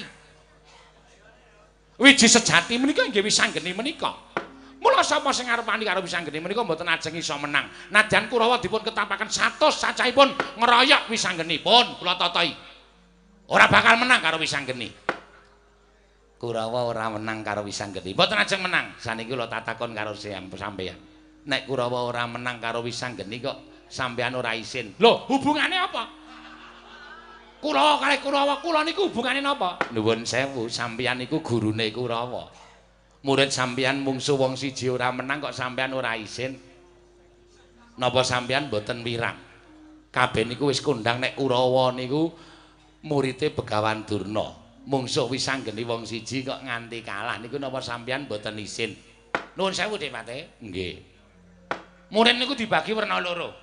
Wiji sejati menika nggih Wisanggeni menika. Mula sapa sing arep wani karo Wisanggeni menika mboten ajeng iso menang. Nadyan Kurawa dipun ketapaken satus cacahipun ngeroyok Wisanggeni pun kula totohi. Ora bakal menang karo Wisanggeni. Kurawa ora menang karo Wisanggeni. Mboten ajeng menang. Saniki kula tatakon karo sampeyan. Nek Kurawa ora menang karo Wisanggeni kok sampeyan ora isin. Lho, hubungane apa? Kurawa kalih Kurawa, kula niku hubungane napa? Nuwun sewu, sampeyan niku gurune Kurawa. Murid sampeyan mungsu wong siji ora menang kok sampeyan ora isin. Napa sampeyan mboten wirang? Kabeh niku wis kondang nek Kurawa niku murite Begawan Durna. Mungsuh wis anggeni wong siji kok nganti kalah niku napa sampeyan mboten isin? Nuwun sewu, Dik Pate. Nggih. Murid niku dibagi werna loro.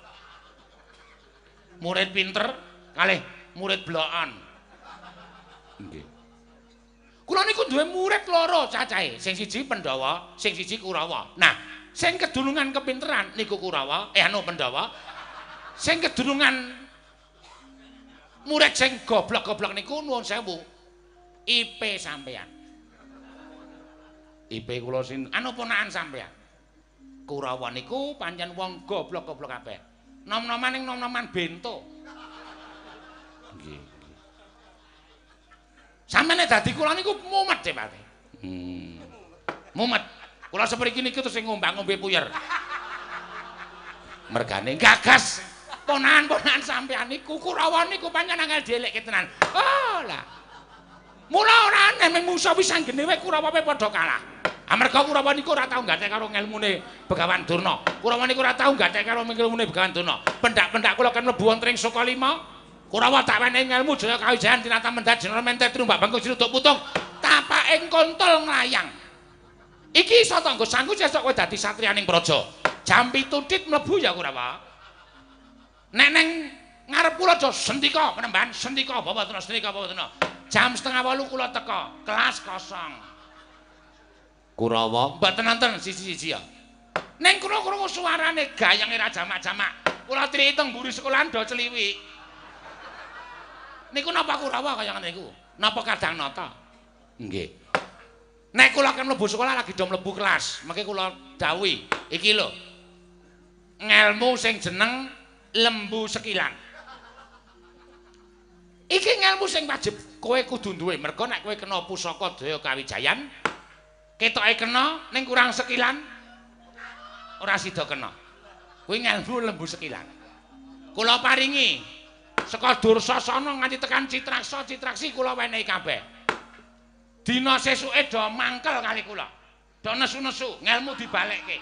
Murid pinter kalih murid blokan. Nggih. Kula niku duwe murid loro cacahe, sing siji Pandhawa, sing siji Kurawa. Nah, sing kedulungan kepinteran niku Kurawa, eh anu Pandhawa. Sing kedulungan murid sing goblok-goblok niku nuwun sewu. I P sampean. I P kula sin anu ponakan sampean. Kurawa niku pancen wong goblok-goblok kabeh. Nom-noman ning nom-noman bento. Nggih. Sampeyan dadi kula niku mumet, Dik Pate. Hmm. Mumet. Kula sepriki niku terus sing ngombang-ngombe puyer. Mergane gagas ponakan-ponakan sampeyan niku Kurawa niku pancen angel dielekke tenan. Oh lah. Mula ora aneh mung musuh wis anggene wae Kurawa padha kalah. Amarga Kurawa niku ora tau gatek karo ngelmune Begawan Durna. Kurawa niku ora tau gatek karo ngelmune Begawan Durna. Pendak-pendak kula kan mlebu wonten ing Sukalima. Kurawa tak wenehi ngelmu Jaya Kawijayan tinata mendat jeneng mentet trumbak bangku ciluduk putung tapaking kontol nglayang. Iki iso tanggo sangku sesuk kowe dadi satriyaning praja. Jam pitu tit mlebu ya Kurawa. Nek ning ngarep kula aja sendika penemban sendika Bapak Tuna sendika Bapak Tuna. Jam setengah walu kula teka kelas kosong. Kurawa mboten nonton siji-siji ya. Ning kula krungu suarane gayange ra jamak-jamak. Kula triki teng mburi sekolahan do celiwik. Niku napa Kurawa kaya ngene niku? Napa kadang nata? Nggih. Nek kula kan mlebu sekolah lagi do mlebu kelas, mengke kula dawuhi, iki lho. Ngelmu sing jeneng lembu sekilan. Iki ngelmu sing wajib kowe kudu duwe. Mergo nek kowe kena pusaka Jaya Kawijayan, ketoke kena ning kurang sekilan ora sida kena. Kuwi ngelmu lembu sekilan. Kula paringi saka Dursasana nganti tekan Citraksa, Citraksi kula wenehi kabeh. Dina sesuke do mangkel kali kula. Do nesu-nesu, ngelmu dibalekke.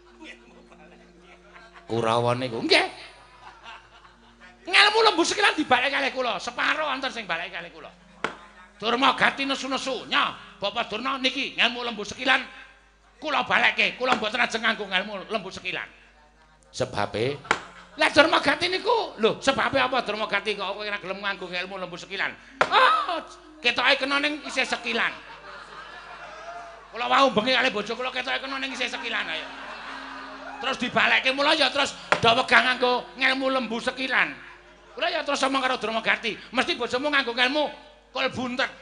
Kurawa niku nggih. Ngelmu lembu sekilan dibalekke kali kula, separo antar sing balekke kali kula. Durmagati nesu-nesu, nya Bapak Durna niki ngelmu lembu sekilan kula balekke, kula mboten ajeng nganggo ngelmu lembu sekilan. Sebabe lah Durmagati niku lho sebabe apa Durmagati kok kowe ora gelem nganggo ilmu lembu sekilan. Oh, ketoke kena ning isih sekilan. Kula wau bengi kali bojo kula ketoke kena ning isih sekilan ayo. Terus dibalekke mula ya terus do wegang nganggo ngelmu lembu sekilan. Kula ya terus omong karo Durmagati, mesti bojomu nganggo ngelmu kol buntet.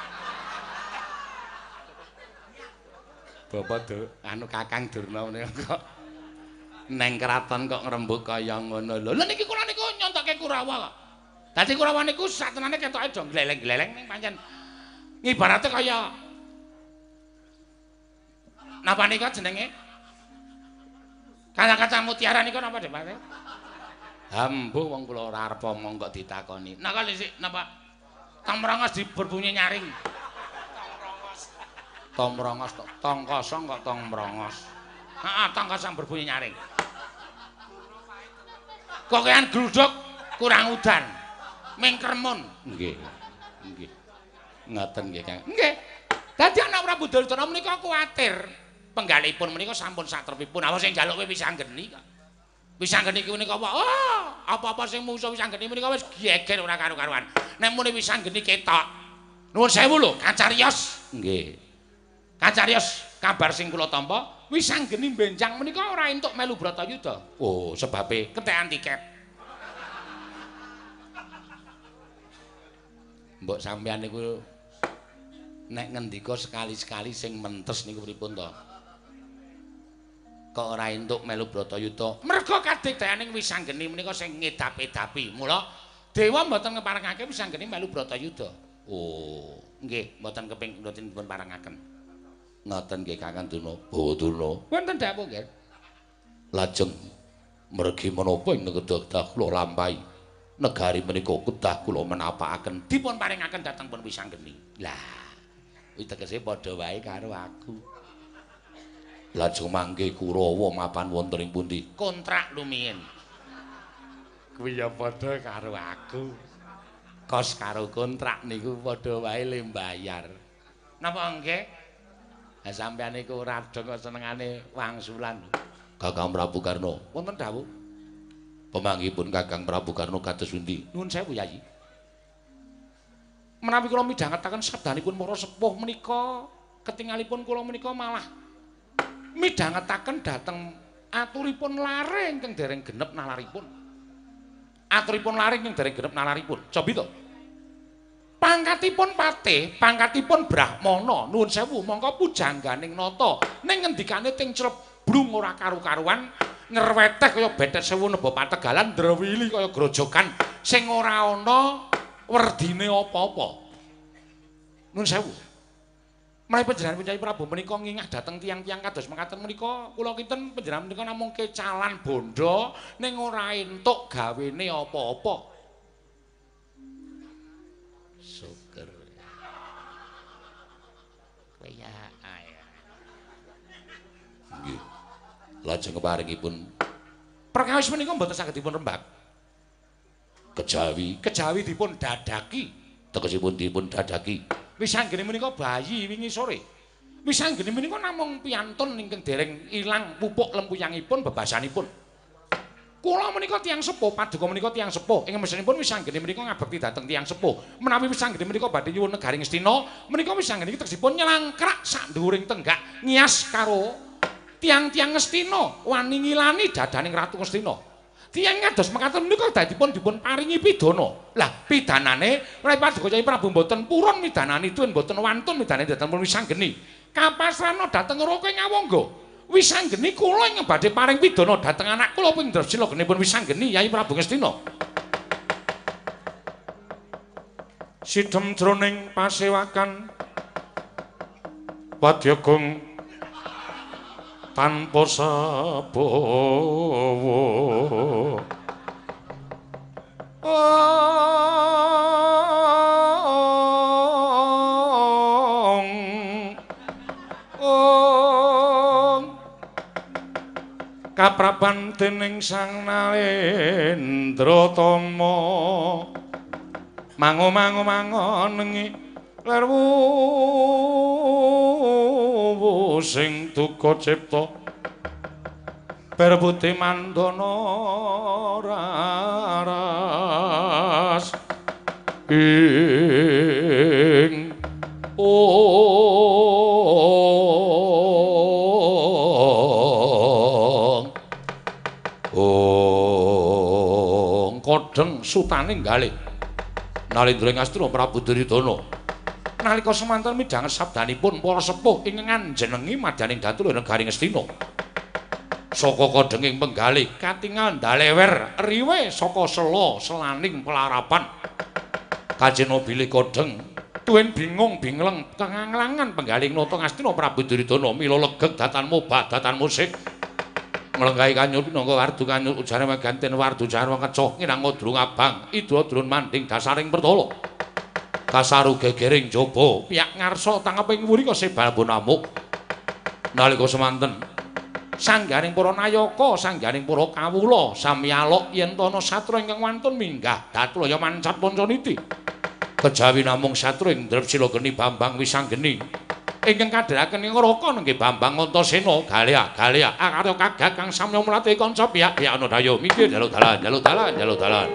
Bapak do anu Kakang Durna kok neng keraton kok ngrembug kaya ngono lho. Lha niki kula niku nyontokke Kurawa kok. Dadi Kurawa niku satenane ketoke do gleleng-gleleng ning pancen ngibarate kaya napa nika jenenge? Kacang-kacang mutiara niku napa, Dik Pak? Hambuh wong kula ora arep omong kok ditakoni. Nah kali sik napa? Tong merongos berbunyi nyaring. Tong merongos, tong kosong kok tong merongos. Heeh, tong kosong berbunyi nyaring. Kokean gluduk kurang udan. Mingkermun. Nggih. Nggih. Ngoten nggih, Kang. Nggih. Dadi anak Prabu Duryudana menika kuwatir penggalipun menika sampun satrepipun. Awas sing njaluk kowe wis anggeni kok. Wis anggeni iki menika apa? Oh, apa-apa sing mungsuh wis anggeni menika wis geger ora karo-karuan. Nek muni wis anggeni ketok. Nuwun sewu lho, Kacarios. Nggih. Kacarios kabar sing kula tampa wis anggeni benjang menika ora entuk melu Bratayuda. Oh, sebabe ketekan tiket. Mbok sampean niku nek ngendika sekali-sekali sing mentes niku pripun to? Kok ora entuk melu Bratayuda? Merga kadikdayaning wis anggeni menika sing ngedap-edapi. Mula dewa mboten ngeparengake wis anggeni melu Bratayuda. Oh, nggih, mboten keping mboten dipun parengaken. Ngoten nggih Kakang Durna. Oh Durna. Wonten dawuh nggih. Lajeng mergi menapa ing negara kula lampahi. negari menika kedah kula menapakaken dipun paringaken dhateng pun Wisanggeni. Lah, kuwi tegese padha wae karo aku. Lajeng mangke Kurawa mapan wonten ing pundi? Kontrak lumiyin. Kuwi ya padha karo aku. Kos karo kontrak niku padha wae le mbayar. Napa nggih? Lah sampeyan niku ora dong kok senengane wangsulan. Kakang Prabu Karna, wonten dawuh. Pemanggipun Kakang Prabu Karna kados pundi? Nuwun sewu Yayi. Menawi kula midhangetaken sabdanipun para sepuh menika, ketingalipun kula menika malah midhangetaken dhateng aturipun lare ingkang dereng genep nalaripun. Aturipun lare ingkang dereng genep nalaripun. Cobi to. Pangkatipun patih, pangkatipun brahmana, nuwun sewu, mongko pujangganing nata. Ning ngendikane ting Cleblung ora karu-karuan, ngerweteh kaya betet sewu neba pategalan, ndrewili kaya grojogan sing ora ana werdine apa-apa. Nuwun sewu. Menawi panjenengan Nyai Prabu menika ngingah dhateng tiyang-tiyang kados mekaten menika, kula kinten panjenengan menika namung kecalan bondo ning ora entuk gawene apa-apa. Syukur. Kaya aya. Nggih. Lajeng keparingipun perkawis menika mboten saged dipun rembak. Kejawi, kejawi dipun dadaki, tegesipun dipun dadaki. Wisanggeni menika bayi wingi sore. Wisanggeni menika namung piyantun ingkang dereng ilang pupuk lempuyangipun bebasanipun. Kula menika tiyang sepuh, paduka menika tiyang sepuh. Ing mesenipun Wisanggeni menika ngabekti dhateng tiyang sepuh. Menawi Wisanggeni menika badhe nyuwun negari Ngastina, menika Wisanggeni tegesipun nyelangkrak sak dhuwuring tenggak ngias karo tiyang-tiyang Ngastina, wani ngilani dadaning Ratu Ngastina. Tiyang kados mekaten menika dadipun dipun paringi pidana. Lah, pidanane menawi paduka Nyai Prabu mboten purun midanani tuwin mboten wantun midanani dhateng Wisanggeni. Kapasrana dhateng Raka Ngawangga. Wisanggeni kula ing badhe paring pidana dhateng anak kula ping Dresila genipun Wisanggeni Nyai Prabu Ngastina. Sidhem jroning pasewakan Wadyagung tanpa sabawa. Kapraban dening Sang Nalendra Tama mango-mango-mangonengi lerwu sing duka cipta perbuti mandana raras ing ong kodheng sutaning galih Nalendra Ngastina Prabu Duryudana nalika semanten midhanget sabdanipun para sepuh ingkang njenengi madaning datul negari Ngastina saka kodhenging penggalih katingal ndalewer riwe saka sela selaning pelarapan kajena bilih kodheng tuwin bingung bingleng kanganglangan penggalih nata Ngastina Prabu Duryudana mila legeg datan mobah datan musik nglenggahi kanyur pinangka wardu kanyur ujare meganten wardu jarwa kecoh nginang ngodrung abang idra drun manding dasaring pertala kasaru gegering jaba piyak ngarsa tangeping wurika sebal bonamuk nalika semanten sanggaring para nayaka sanggaring para kawula sami alok yen ana satra ingkang wantun minggah Datulaya mancat Pancaniti kejawi namung satra ing Dresila geni Bambang Wisanggeni ingkang kadharaken ing Raka nggih Bambang Antasena Galya Galya karo Kagak kang samya mlati kanca piyak-piyak ana dayo mikir jaluk dalan jaluk dalan jaluk dalan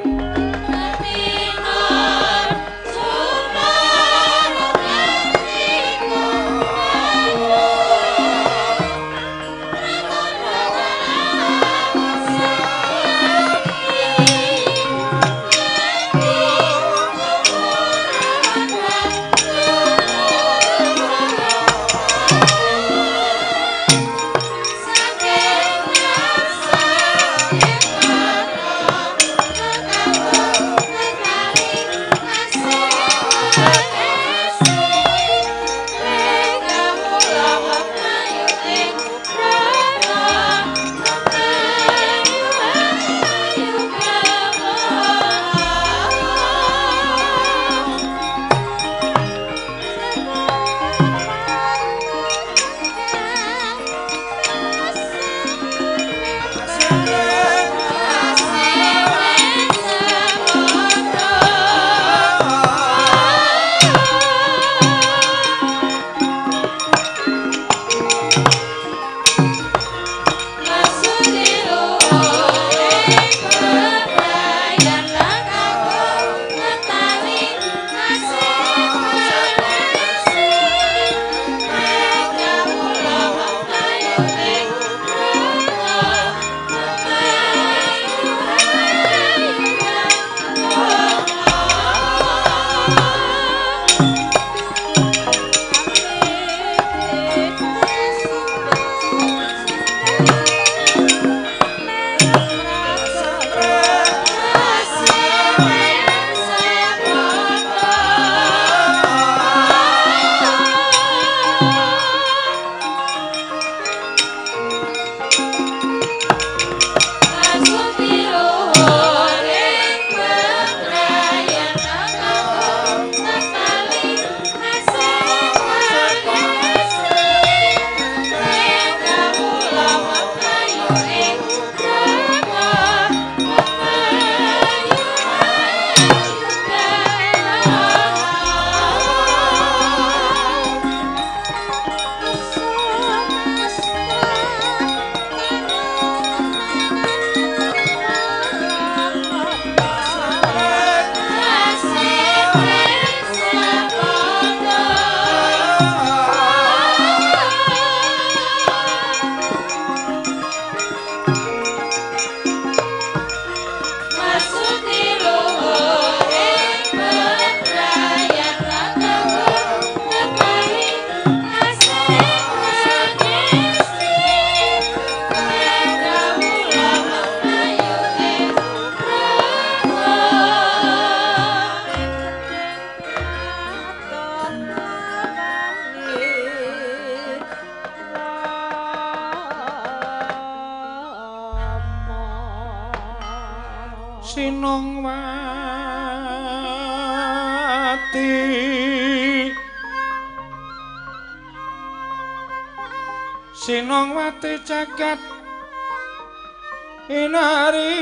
Sinongwati Sinongwati jagat inari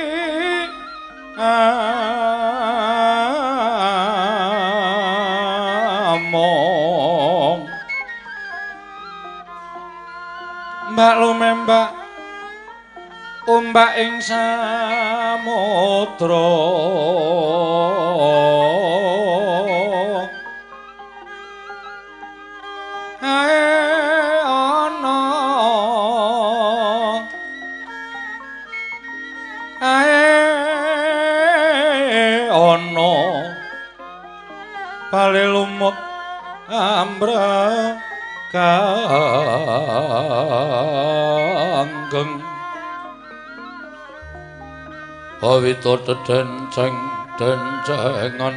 among mbak lumembak ombak ing samudra ae ana ae ana bale lumut ambra kanggeng awita denceng dencengan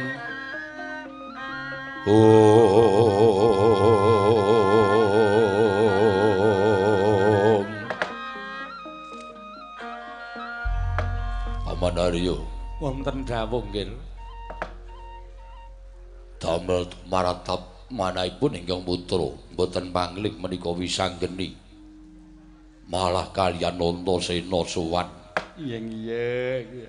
om Amanaryo wonten dawuh nggih damel maratap manahipun ingkang putra mboten pangling menika wisanggeni malah kaliyan Antasena sowan. Iya iya.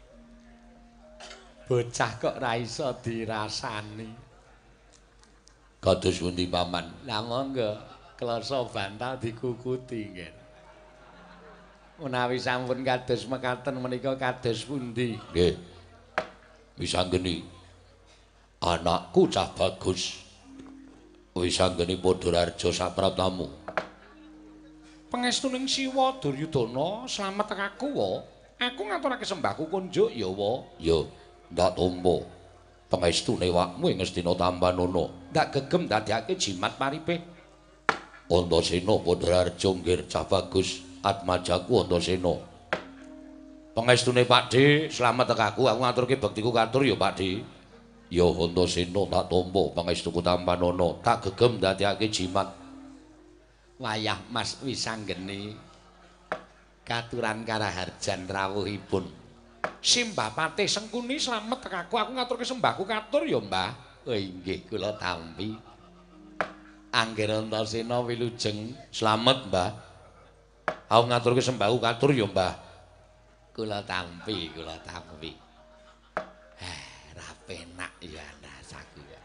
Bocah kok ra iso dirasani. Kados pundi paman? Lah monggo klasa bantal dikukuti nggih. Menawi sampun kados mekaten menika kados pundi? Nggih. Wisanggeni. Anakku cah bagus. Wisanggeni Padhararja sapratamu. Pangestuning Siwa Duryudana slamet tekaku wa. Aku ngaturake sembahku kunjuk ya wa. Ya, ndak tampa. Pangestune wakmu ing Ngastina Tambanana. Ndak gegem dadekake jimat paripe. Antasena Padhararja nggih cah bagus. Atmajaku Antasena. Pangestune Pakde slamet tekaku aku ngaturke bektiku katur ya Pakde. Ya Antasena tak tampa pangestuku Tambanana. Tak gegem dadekake jimat. Wayah Mas Wisanggeni katuran karaharjan rawuhipun Simbah Patih Sengkuni slamet tekaku aku ngaturke sembahku katur ya Mbah. Oh inggih kula tampi. Angger Antasena wilujeng slamet Mbah. Aku ngaturke sembahku katur ya Mbah. Kula tampi, kula tampi. Eh, ra penak ya ndasaku ya.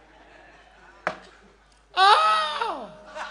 Oh!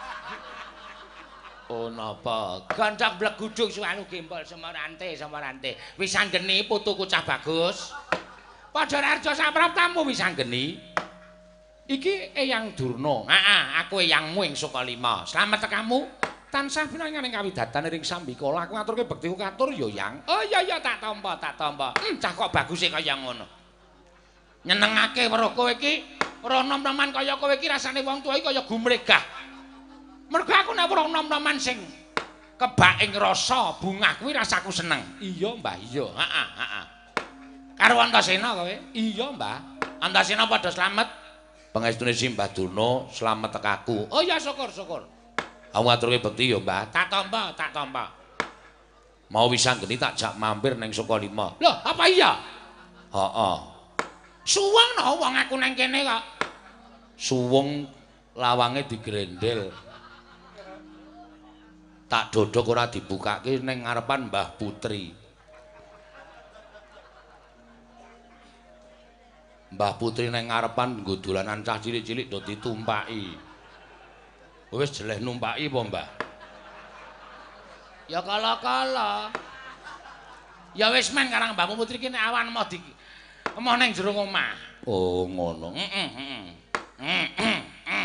Oh napa? Gancak bleguduk suwanu gembol semerante semerante. Wisanggeni putuku cah bagus. Padhararja sapraptamu Wisanggeni. Iki Eyang Durna. Heeh, aku eyangmu ing Sukalima. Slamet tekamu. Tansah pinanganing kawidatan ring Sambikala. Aku ngaturke bektiku katur ya, Yang. Oh iya iya tak tampa, tak tampa. Hmm, cah kok baguse kaya ngono. Nyenengake weruh kowe iki. Ora nom-noman kaya kowe iki rasane wong tuwa iki kaya gumregah. Mergo aku nek ora nom-noman sing kebak ing rasa bungah kuwi rasaku seneng. Iya, Mbah, iya. Heeh, heeh. Karo Antasena kowe? Iya, Mbah. Antasena padha slamet. Pangestune Simbah Durna slamet tekaku. Oh ya syukur-syukur. Aku ngaturke bekti ya, Mbah. Tak tampa, tak tampa. Mau Wisanggeni tak jak mampir ning Sukalima. Loh, apa iya? Heeh. Suwung no wong aku nang kene kok. Suwung lawange digrendel. Tak dodok ora dibukake ning ngarepan Mbah Putri. Mbah Putri ning ngarepan nggo dolanan cah cilik-cilik do ditumpaki. Wis jeleh numpaki apa, Mbah? Ya kala-kala. Ya wis men karang Mbah Putri ki nek awan emoh di emoh ning jero omah. Oh, ngono. Heeh, heeh. Heeh.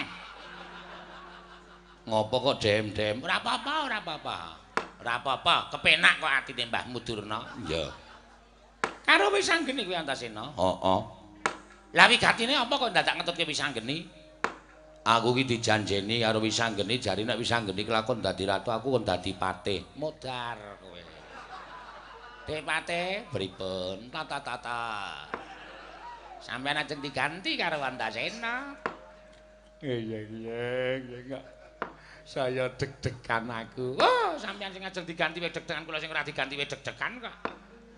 Ngopo kok dem-dem? Ora apa-apa, ora apa-apa. Ora apa-apa, kepenak kok atine Mbahmu Durna. Iya. Karo Wisanggeni kuwi Antasena? Heeh. Lah wigatine apa kok dadak ngetutke Wisanggeni? Aku ki dijanjeni karo Wisanggeni jari nek Wisanggeni kelakon dadi ratu aku kon dadi patih. Modar kowe. Dek patih, pripun? Tata-tata. Sampeyan ajeng diganti karo Antasena. Iya iya iya. Saya deg-degan aku. Oh, sampeyan sing ajeng diganti wae deg-degan kula sing ora diganti wae deg-degan kok.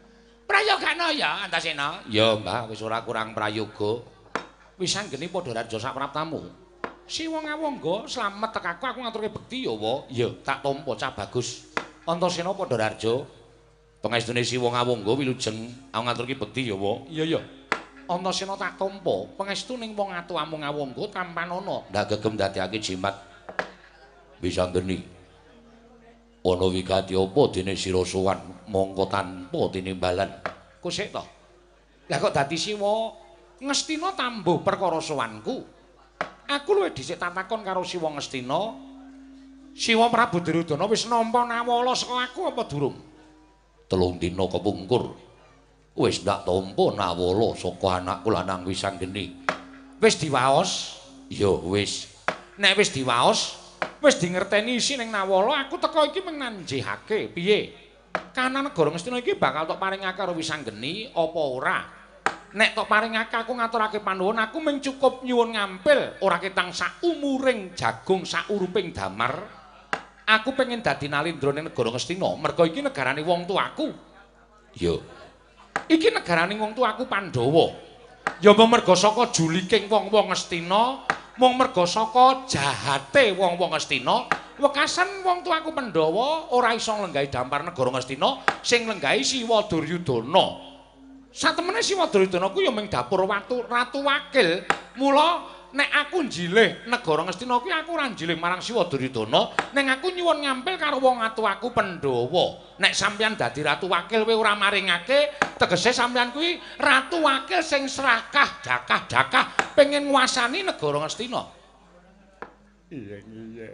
Prayogana ya Antasena. Ya, Mbah, wis ora kurang prayoga. Wis anggene padha raja sak praptamu. Siwa Ngawangga slamet tekaku aku ngaturke bekti ya, Wa. Ya, tak tampa cah bagus. Antasena padha raja. Pangestune Siwa Ngawangga wilujeng aku ngaturke bekti ya, Wa. Iya, iya. Antasena tak tampa. Pangestu ning wong atuwamu Ngawangga tampanana ndak gegem dadekake jimat. Bisa ngeni. Ana wigati apa dene sira sowan mongko tanpa tinimbalan. Kusik to. Lah kok dadi Siwa Ngastina tambuh perkara sowanku. Aku luwih dhisik tak takon karo Siwa Ngastina. Siwa Prabu Duryudana wis nampa nawala saka aku apa durung? Telung dina kepungkur. Wis ndak tampa nawala saka anakku lanang Wisanggeni. Wis diwaos? Ya wis. Nek wis diwaos, wis dingerteni isi ning nawala, aku teka iki mung nanjihake. Piye? Kahanan negara Ngastina iki bakal tok paringake karo Wisanggeni apa ora? Nek tok paringake aku ngaturake panuwun, aku mung cukup nyuwun ngampil, ora ketang sak umuring jagung sak uruping damar. Aku pengen dadi nalindrane negara Ngastina, merga iki negarane wong tuaku. Ya. Iki negarane wong tuaku Pandhawa. Ya mung merga saka juliking wong-wong Ngastina, mung merga saka jahate wong-wong Ngastina, wekasan wong tuaku Pandhawa ora iso nglenggahi dampar negara Ngastina, sing nglenggahi Siwa Duryudana. Satemene Siwa Duryudana ku ya mung dapur watu ratu wakil. Mula nek aku njilih negara Ngastina kuwi aku ora njilih marang Siwa Duryudana, ning aku nyuwun ngampil karo wong atuwaku Pandhawa. Nek sampeyan dadi ratu wakil kowe ora maringake, tegese sampeyan kuwi ratu wakil sing serakah dakah-dakah pengen nguasani negara Ngastina. Iya iya.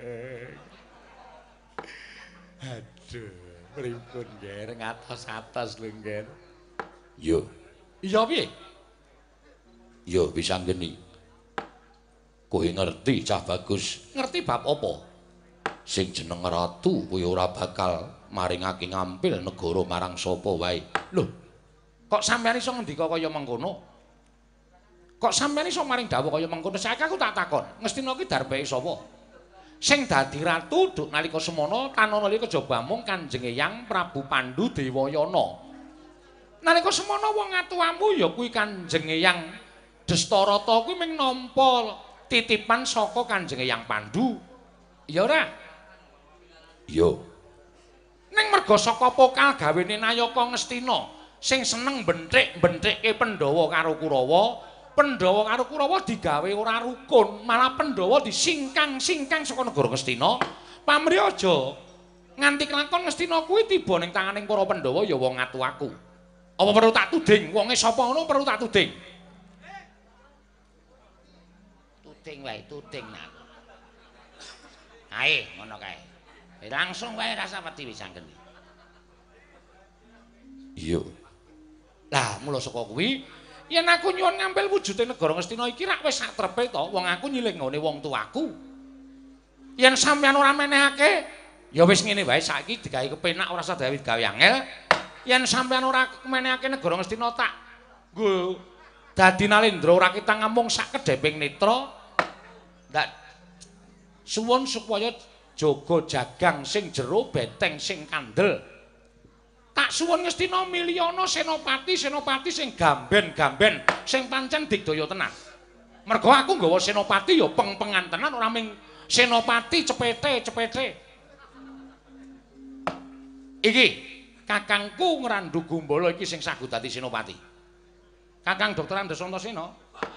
Aduh, pripun Nger ngatos-atos lho Nger. Yo. Iya piye? Yo bisa ngeni. Kowe ngerti cah bagus. Ngerti bab apa? Sing jeneng ratu kowe ora bakal maringake ngampil negara marang sapa wae. Lho. Kok sampeyan iso ngendika kaya mengkono? Kok sampeyan iso maring dawuh kaya mengkono? Saiki aku tak takon, Ngastina ki darbeke sapa? Sing dadi ratu duk nalika semana tanana nalika kejaba mung Kanjeng Eyang Prabu Pandhu Dewayana. Nalika semana wong atuwamu ya kuwi Kanjeng Eyang Destarata kuwi mung nampa titipan saka Kanjeng Eyang Pandhu. Ya ora? Iya. Ning merga saka pokal gawene Nayaka Ngastina sing seneng benthik-benthike Pandhawa karo Kurawa, Pandhawa karo Kurawa digawe ora rukun, malah Pandhawa disingkang-singkang saka negara Ngastina. Pamrih aja nganti kelakon Ngastina kuwi tiba ning tanganing para Pandhawa ya wong atuwaku. Apa perlu tak tuding? Wonge sapa ngono perlu tak tuding? Tuding wae, tuding nak. Ae, ngono kae. Langsung wae rasa wedi Wisanggeni. Iya. Lah, mula saka kuwi, yen aku nyuwun ngampil wujude negara Ngastina iki rak wis sak trepe to, wong aku nyilih nggone wong tuaku. Yen sampeyan ora menehake, ya wis ngene wae saiki digawe kepenak ora usah gawe angel. Yen sampeyan ora menehake negara Ngastina tak nggo dadi nalendra ora kita ngamung sak kedheping netra. Ndak suwun supaya jaga jagang sing jero beteng sing kandel. Tak suwun Ngastina milyana senopati senopati sing gamben-gamben sing pancen digdaya tenan. Mergo aku nggawa senopati ya peng-pengan tenan ora ming senopati cepete-cepete. Iki kakangku Ngrandu Gumbala iki sing sagut dadi senopati. Kakang Dokter Andes Antasena.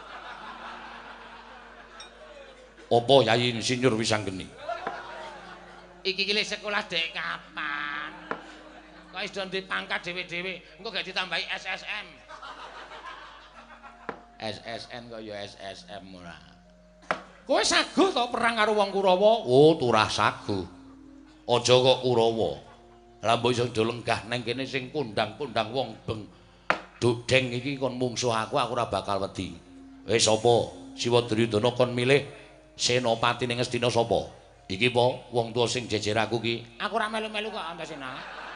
Apa Yayi Insinyur Wisanggeni? Iki ki sekolah dek kapan? Kok wis do pangkat dhewe-dhewe, engko gak ditambahi S S M. S S N kok ya S S M ora. Kowe sagu to perang karo wong Kurawa? Oh, turah sagu. Aja kok Kurawa. Lah mbok iso do lenggah nang kene sing kondang-kondang wong beng dudeng iki kon mungsuh aku, aku ora bakal wedi. Wis sapa? Siwa Duryudana kon milih senopati ning Ngastina sapa? Iki po wong tuwa sing jejer aku ki. Aku ora melu-melu kok Antasena.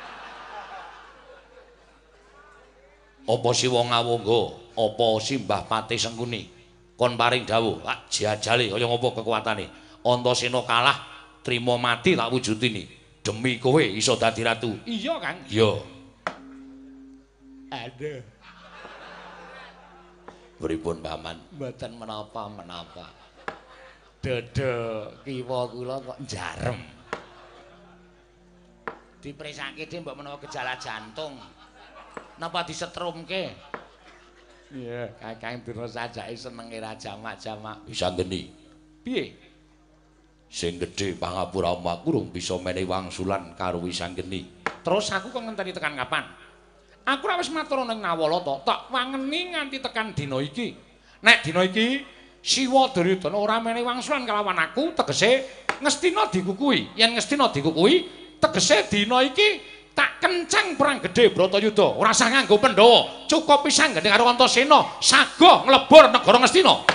Apa Siwa Ngawangga, apa Simbah Patih Sengkuni kon paring dawuh, ah jajale kaya ngopo kekuatane. Antasena kalah, trima mati tak wujudini. Demi kowe iso dadi ratu. Iya, Kang. Iya. Aduh. Pripun paman? Mboten menapa-menapa. Dodo kiwa kula kok jarem. Diperisake dhe mbok menawa gejala jantung. Napa disetrumke? Iya, Kakang Durna sajake senenge ra jamak-jamak. Bisa geni. Piye? Sing gedhe pangapura kurung bisa menehi wangsulan karo Wisanggeni. Terus aku kok ngenteni tekan kapan? Aku ra wis matur ning Nawala to, tak wangeni nganti tekan dina iki. Nek dina iki Siwa Duryudana ora menehi wangsulan kalawan aku, tegese Ngastina dikukui. Yen Ngastina dikukui, tegese dina iki tak kencang perang gedhe Bratayuda. Ora usah nganggo Pandhawa, cukup Wisanggeni karo Antasena sago nglebur negara Ngastina.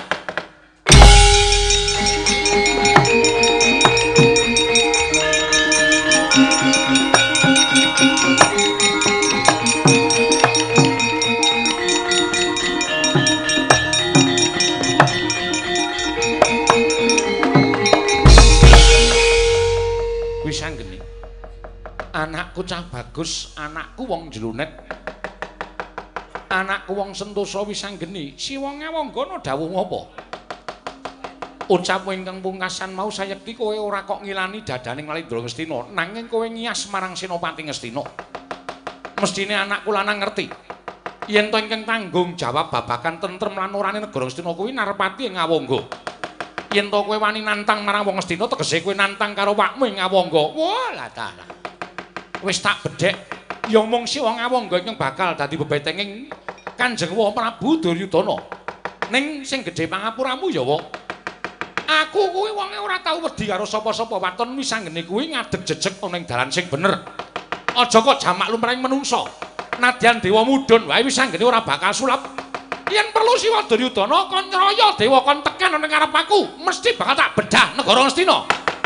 Wisanggeni, anakku cah bagus, anakku wong jlunet, anakku wong sentosa Wisanggeni, Siwa Ngawangga dawuh apa? Ucapmu ingkang pungkasan mau sayekti kowe ora kok ngilani dadaning Malendra Ngastina, nanging kowe ngiyas marang Senopati Ngastina. Mestine anakku lanang ngerti yen to ingkang tanggung jawab babagan tentrem lan orane negara Ngastina kuwi Narpati Ngawangga. Yen to kowe wani nantang marang wong Ngastina tegese kowe nantang karo wakmu Ngawangga. Wah, lah ta. Wis tak bedhek ya mung Siwa Ngawangga ingkang bakal dadi bebetenging Kanjeng Prabu Duryudana. Ning sing gedhe pangapuramu ya wae. Aku kuwi wonge ora tau wedi karo sapa-sapa, waton Wisanggeni kuwi ngadeg jejeg ning dalan sing bener. Aja kok jamak lumrahing menungsa. Nadyan dewa mudhun wae Wisanggeni ora bakal sulap. Yen perlu Siwa Duryudana kon nyraya dewa kon tekan ning ngarep aku, mesti bakal tak bedah negara Ngastina.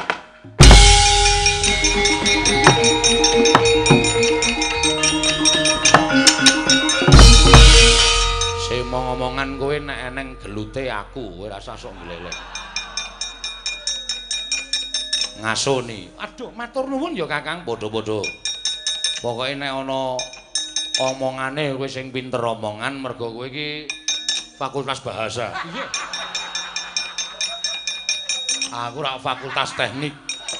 Semong-omongan kowe nek eneng gelute aku, kowe ora usah sok nglelek. Ngasoni. Aduh, matur nuwun ya Kakang, padha-padha. Pokoke nek ana omongane kowe sing pinter omongan mergo kowe iki fakultas bahasa. Iya. Aku rak fakultas teknik.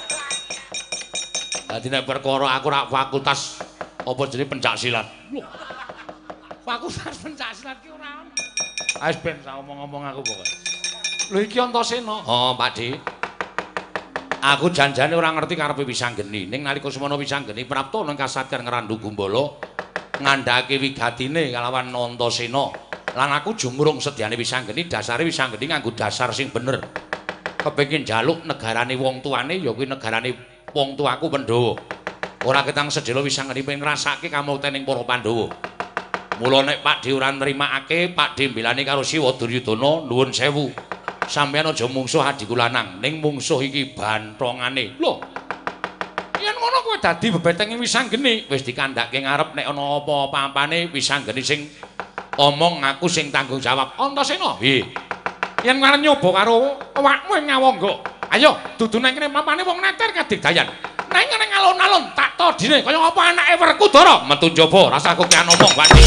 Dadi nek perkara aku rak fakultas apa jenenge pencak silat. Loh. Fakultas pencak silat ki ora ono. Wis ben sak omong-omong aku pokoke. Lho iki Antasena. Oh, Pakde. Aku janjane ora ngerti karepe Wisanggeni. Ning nalika semana Wisanggeni prapta nang kasadyan ngrandu Gumbala ngandhake wigatine kalawan Antasena. Lan aku jumurung sedyane Wisanggeni, dasare Wisanggeni nganggo dasar sing bener. Kepengin njaluk negarane wong tuane ya kuwi negarane wong tuaku Pandhawa. Ora ketang sedhela Wisanggeni pengen ngrasake kamuktening para Pandhawa. Mula nek Pakde ora nrimakake, Pakde mbelani karo Siwa Duryudana nuwun sewu. Sampeyan aja mungsuh adiku lanang, ning mungsuh iki banthongane. Lho. Yen ngono kowe dadi bebetenge Wisanggeni, wis dikandhake ngarep nek ana apa-apane Wisanggeni sing omong aku sing tanggung jawab. Antasena, nggih. Yen arep nyoba karo awakmu ing Ngawangga, ayo dudu nang kene papane wong neter kadigdayan. Nang ngene alon-alon tak todine kaya apa anake Werkudara metu njaba rasa kokean omong, Pakde.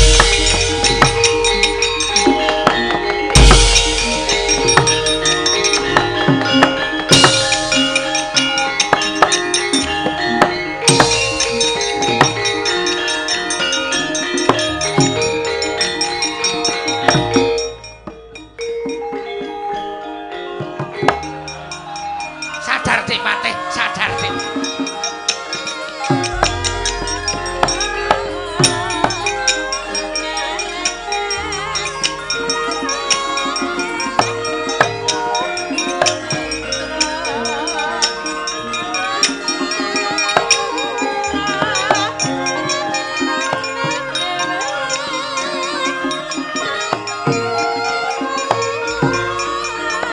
Sadar Dik Patih, sadar Dik.